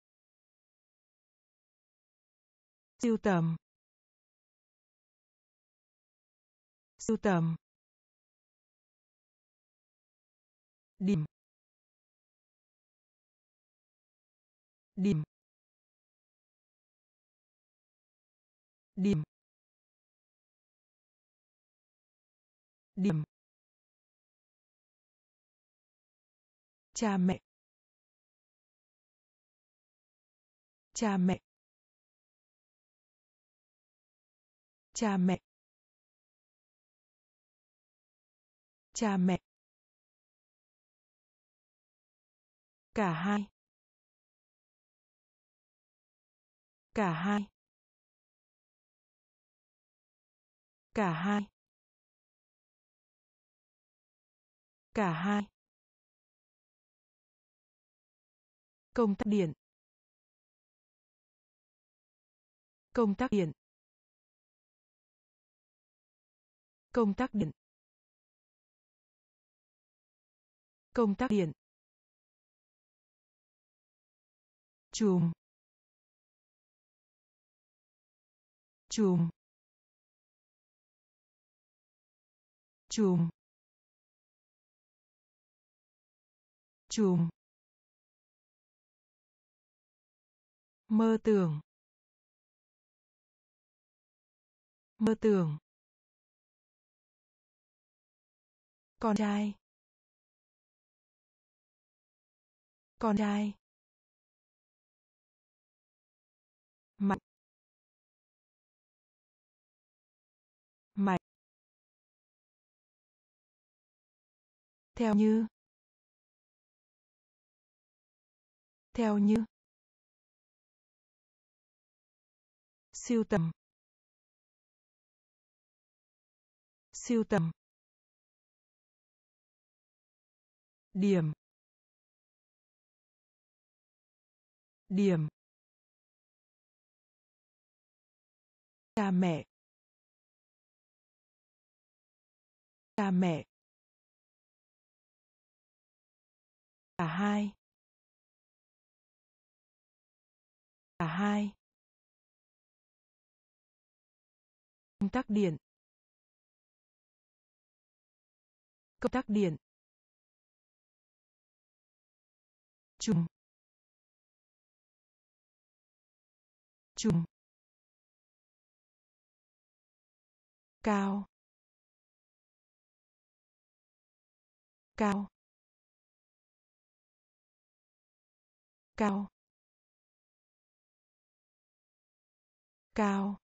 Sưu tầm. Sưu tầm. Điểm. Điểm. Điểm. Điểm. Cha mẹ. Cha mẹ. Cha mẹ. Cha mẹ. Cả hai. Cả hai. Cả hai. Cả hai. Công tắc điện. Công tắc điện. Công tắc điện. Công tắc điện. Chùm. Chùm. Chùm. Chùm. Mơ tưởng. Mơ tưởng. Con trai. Con trai. Mạnh. Mạnh. Theo như. Theo như. Sưu tầm. Sưu tầm. Điểm. Điểm. Cha mẹ. Cha mẹ. Cả hai. Cả hai. Công tắc điện. Công tắc điện. Chùm. Chùm. Cao. Cao. Cao. Cao.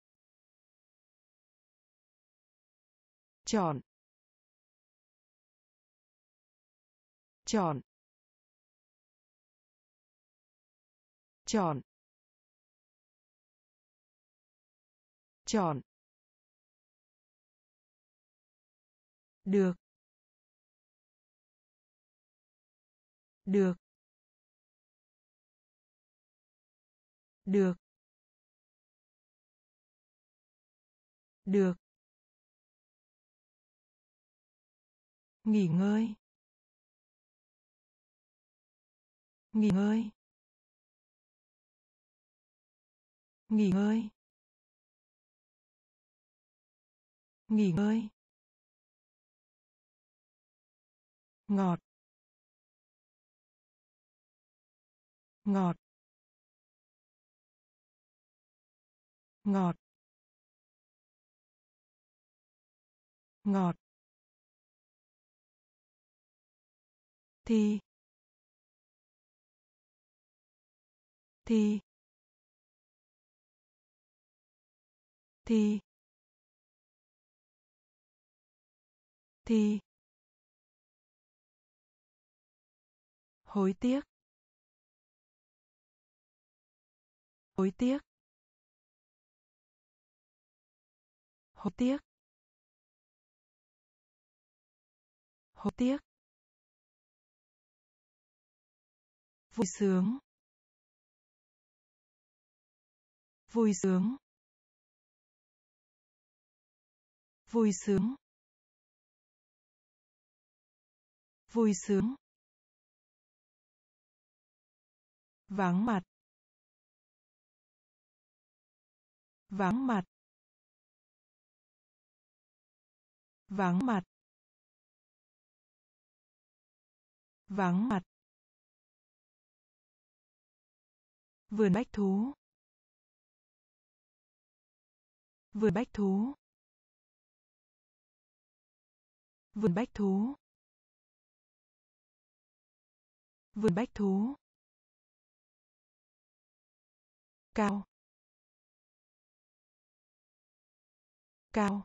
Chọn. Chọn. Chọn. Chọn. Được. Được. Được. Được. Nghỉ ngơi. Nghỉ ngơi. Nghỉ ngơi. nghỉ ngơi, ngọt, ngọt, ngọt, ngọt, thì, thì, thì, thì, hối tiếc, hối tiếc, hối tiếc, hối tiếc, vui sướng, vui sướng, vui sướng, vui sướng, vắng mặt, vắng mặt, vắng mặt, vắng mặt, vườn bách thú, vườn bách thú, vườn bách thú, vườn bách thú, cao, cao,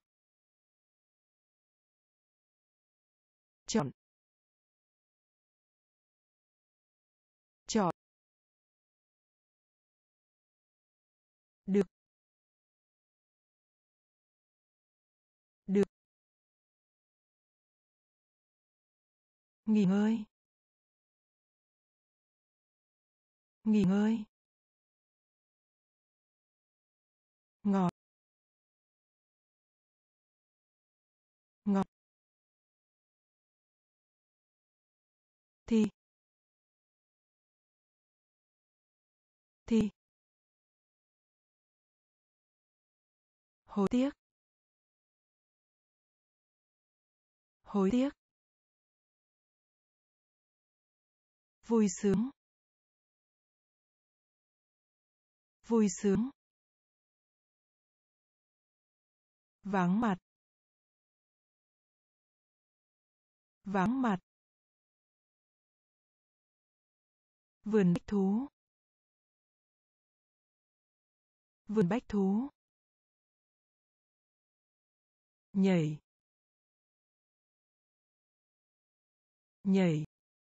chọn, chọn, được, được, nghỉ ngơi, nghỉ ngơi, ngọt, ngọt, thì, thì, hối tiếc, hối tiếc, vui sướng, vui sướng, vắng mặt, vắng mặt, vườn bách thú, vườn bách thú, nhảy, nhảy,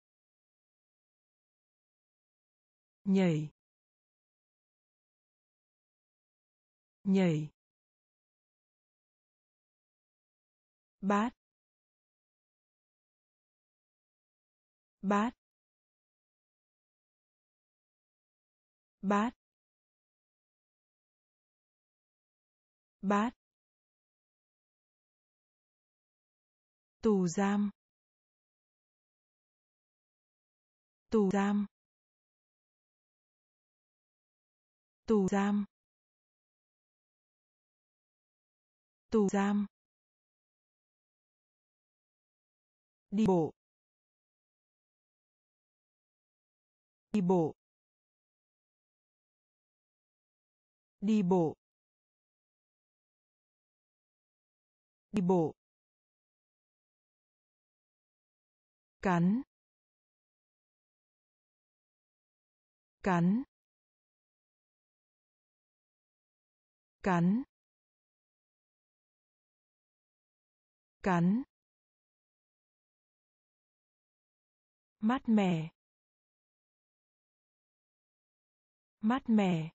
nhảy, nhảy, bát, bát, bát, bát, tù giam, tù giam, tù giam, tù giam, đi bộ, đi bộ, đi bộ, đi bộ, cắn, cắn, cắn, cắn, mát mẻ, mát mẻ,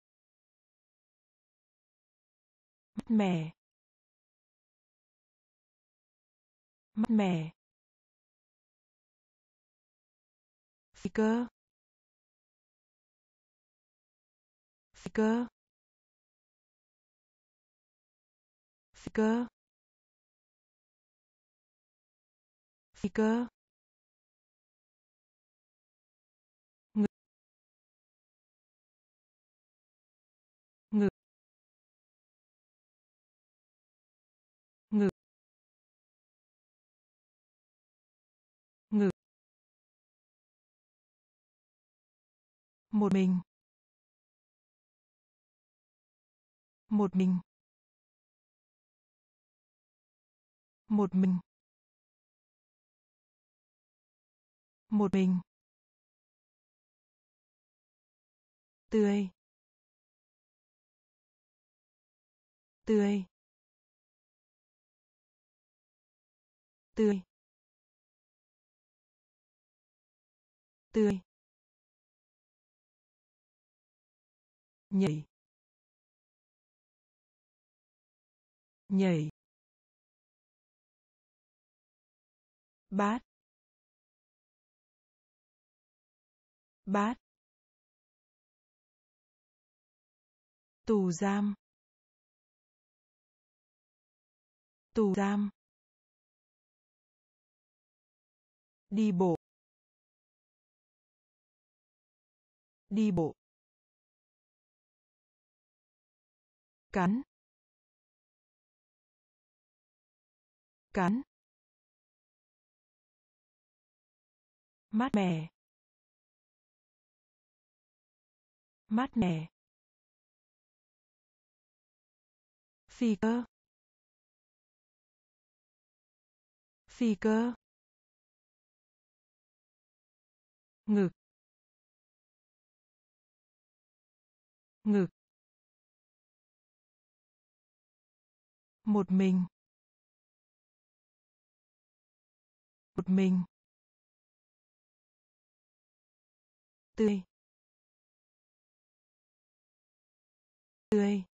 mát mẻ, mát mẻ, phi cơ, phi cơ, phi cơ, phi cơ, ngực, ngực, một mình, một mình, một mình, một mình, tươi, tươi, tươi, tươi, nhảy, nhảy, bát, bát, tù giam, tù giam, đi bộ, đi bộ, cắn, cắn, mát mẻ, mát mẻ, phi cơ, phi cơ, ngực, ngực, một mình, một mình, tươi, tươi,